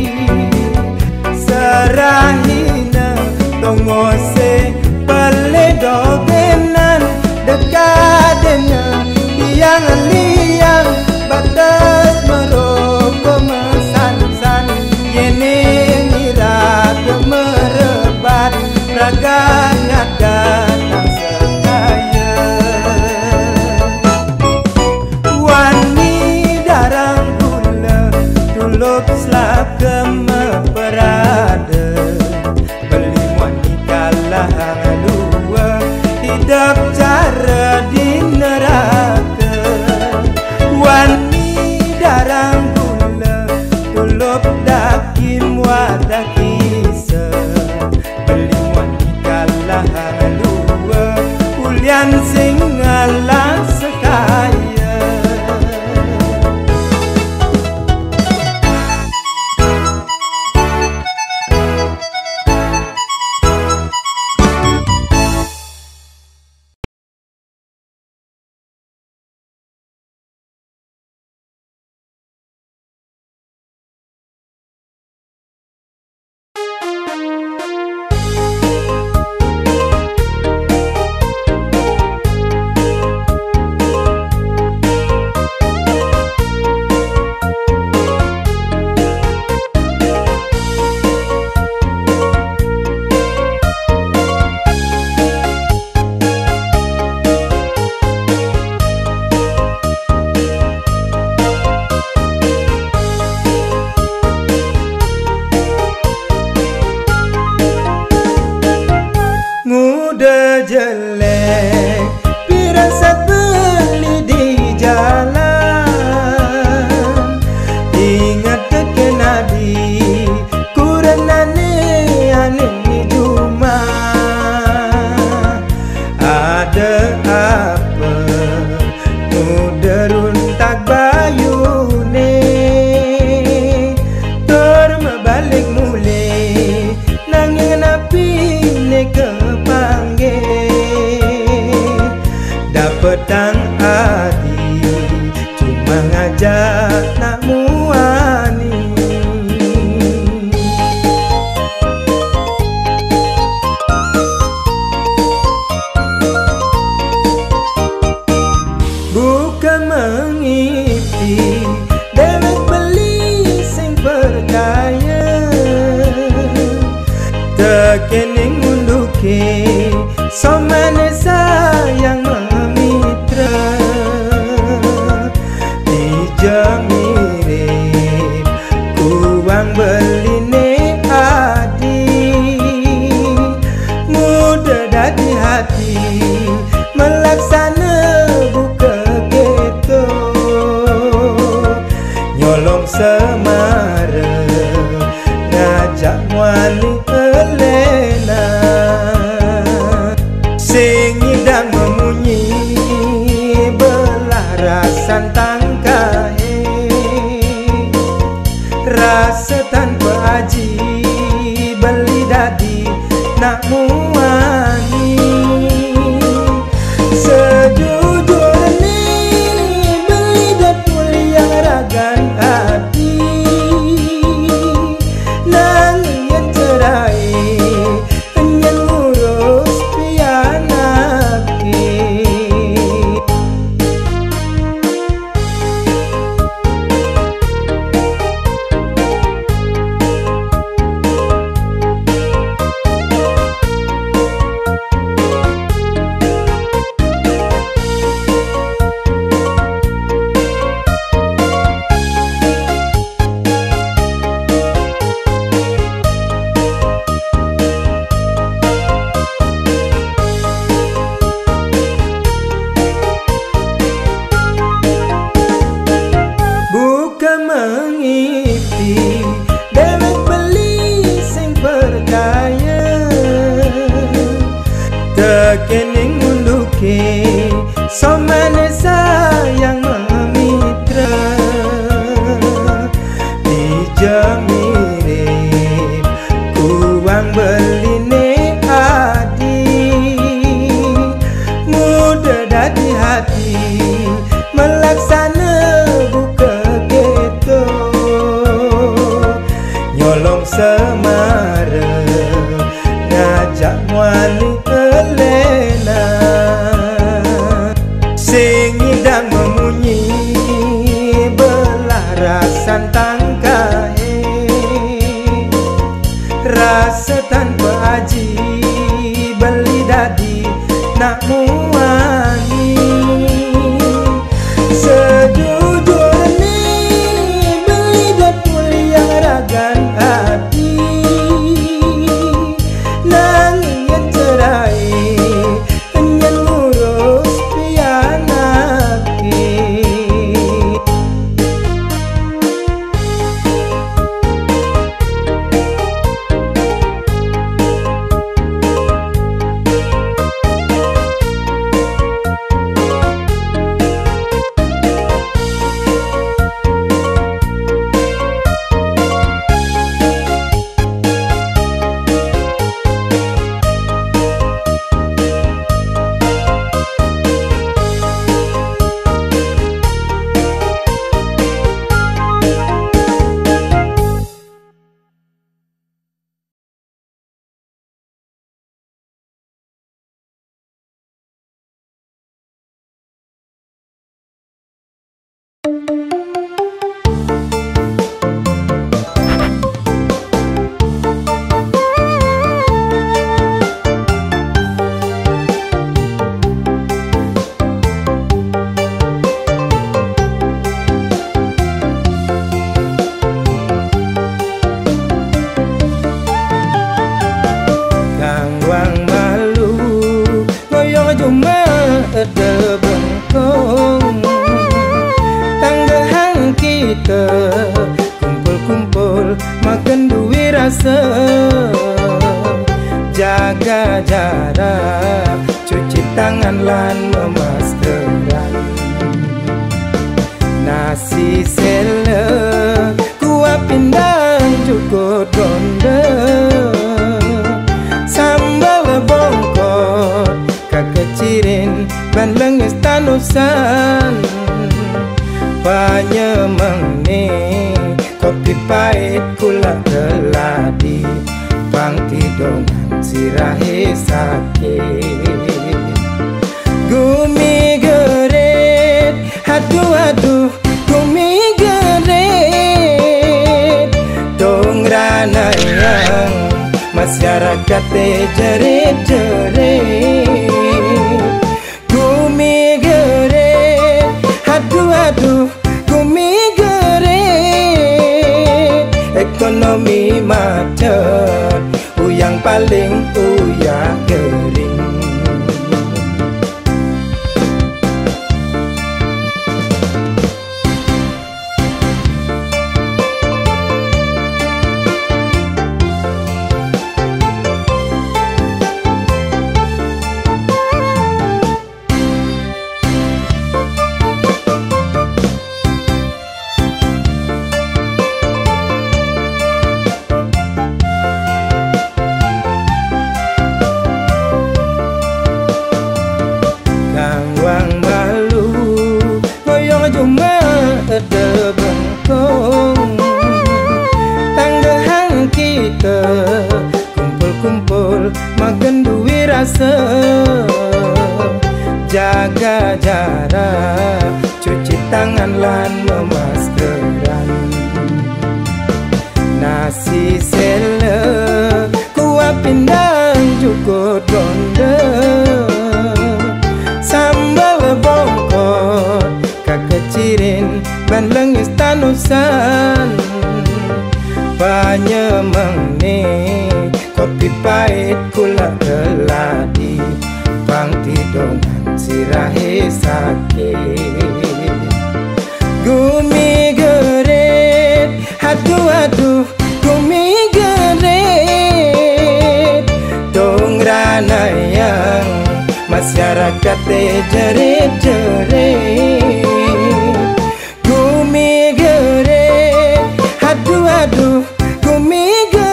serahina tongose peledogenan dekadenya yang liang batas meroko mesan-san yene nira gemerebat raga ngatang sekaya wani darang gula tulup selagem perada beli wani kalah dua hidup cara di neraka nak muani. Bukan mengipi dewek beli sing percaya, tekening unduki somane sayang memitra. Dijamirip kuang beline adi, mudah dadi hati melaksana buka geto. Nyolong semara ngajak wani elena, sing indang memunyi belah rasan tangkae, rasa tanpa aji beli dadi nak muani. Sejujurnya beli dat mulia ragan hati, nang yang cerai hanya ngurus pianaki. Bukan mengipi dewek beli sing percaya, tekening unduki somane sayang memitra. Dijamirip kuang beline adi, mudah dadi hati melaksana buka geto. Nyolong semara ngajak wani elena, sing indang memunyi belah rasan tangkae, rasa tanpa aji beli dadi nak muani. Sejujurnya beli dat mulia ragan hati, nang yang cerai hanya ngurus pianaki. rasa, jaga jarak, cuci tangan lan memasteran. Nasi sele kuah pindang cukup ronde, sambal bongkot kakecirin ban lenges tanusan. Panyemenge kopi pahit kula geladi pangti dongan sirahe sakit gumi geret aduh gumi geret dong rana yang masyarakat jerit-jerit gumi geret aduh gumi geret ekonomi macet uyang paling uyah kering ada bengkong tanggahan kita kumpul-kumpul makan duit rasa jaga jarak cuci tangan lan memaskeran nasi sele kuah pindang cukup ronde sambal bongkot kakecirin ban lengis tanusan Panyemenge kopi pahit kula geladi pangti dongan sirahe sakit gumi geret aduh gumi geret dong rana yang masyarakat jerit-jerit gumi geret aduh gumi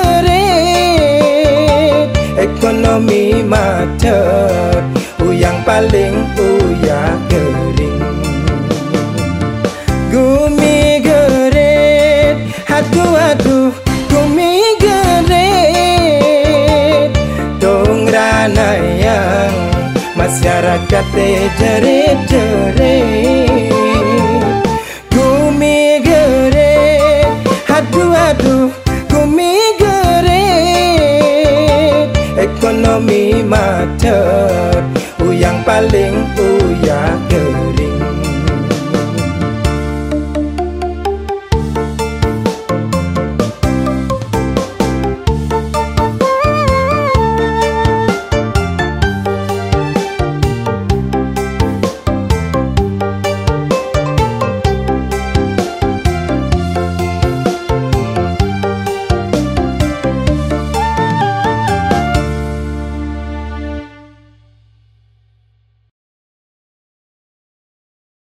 geret ekonomi macet uyang paling uyah kering gumi geret aduh gumi geret dong rana yang masyarakat jerit-jerit gumi geret aduh gumi geret ekonomi macet uyang paling uyah kering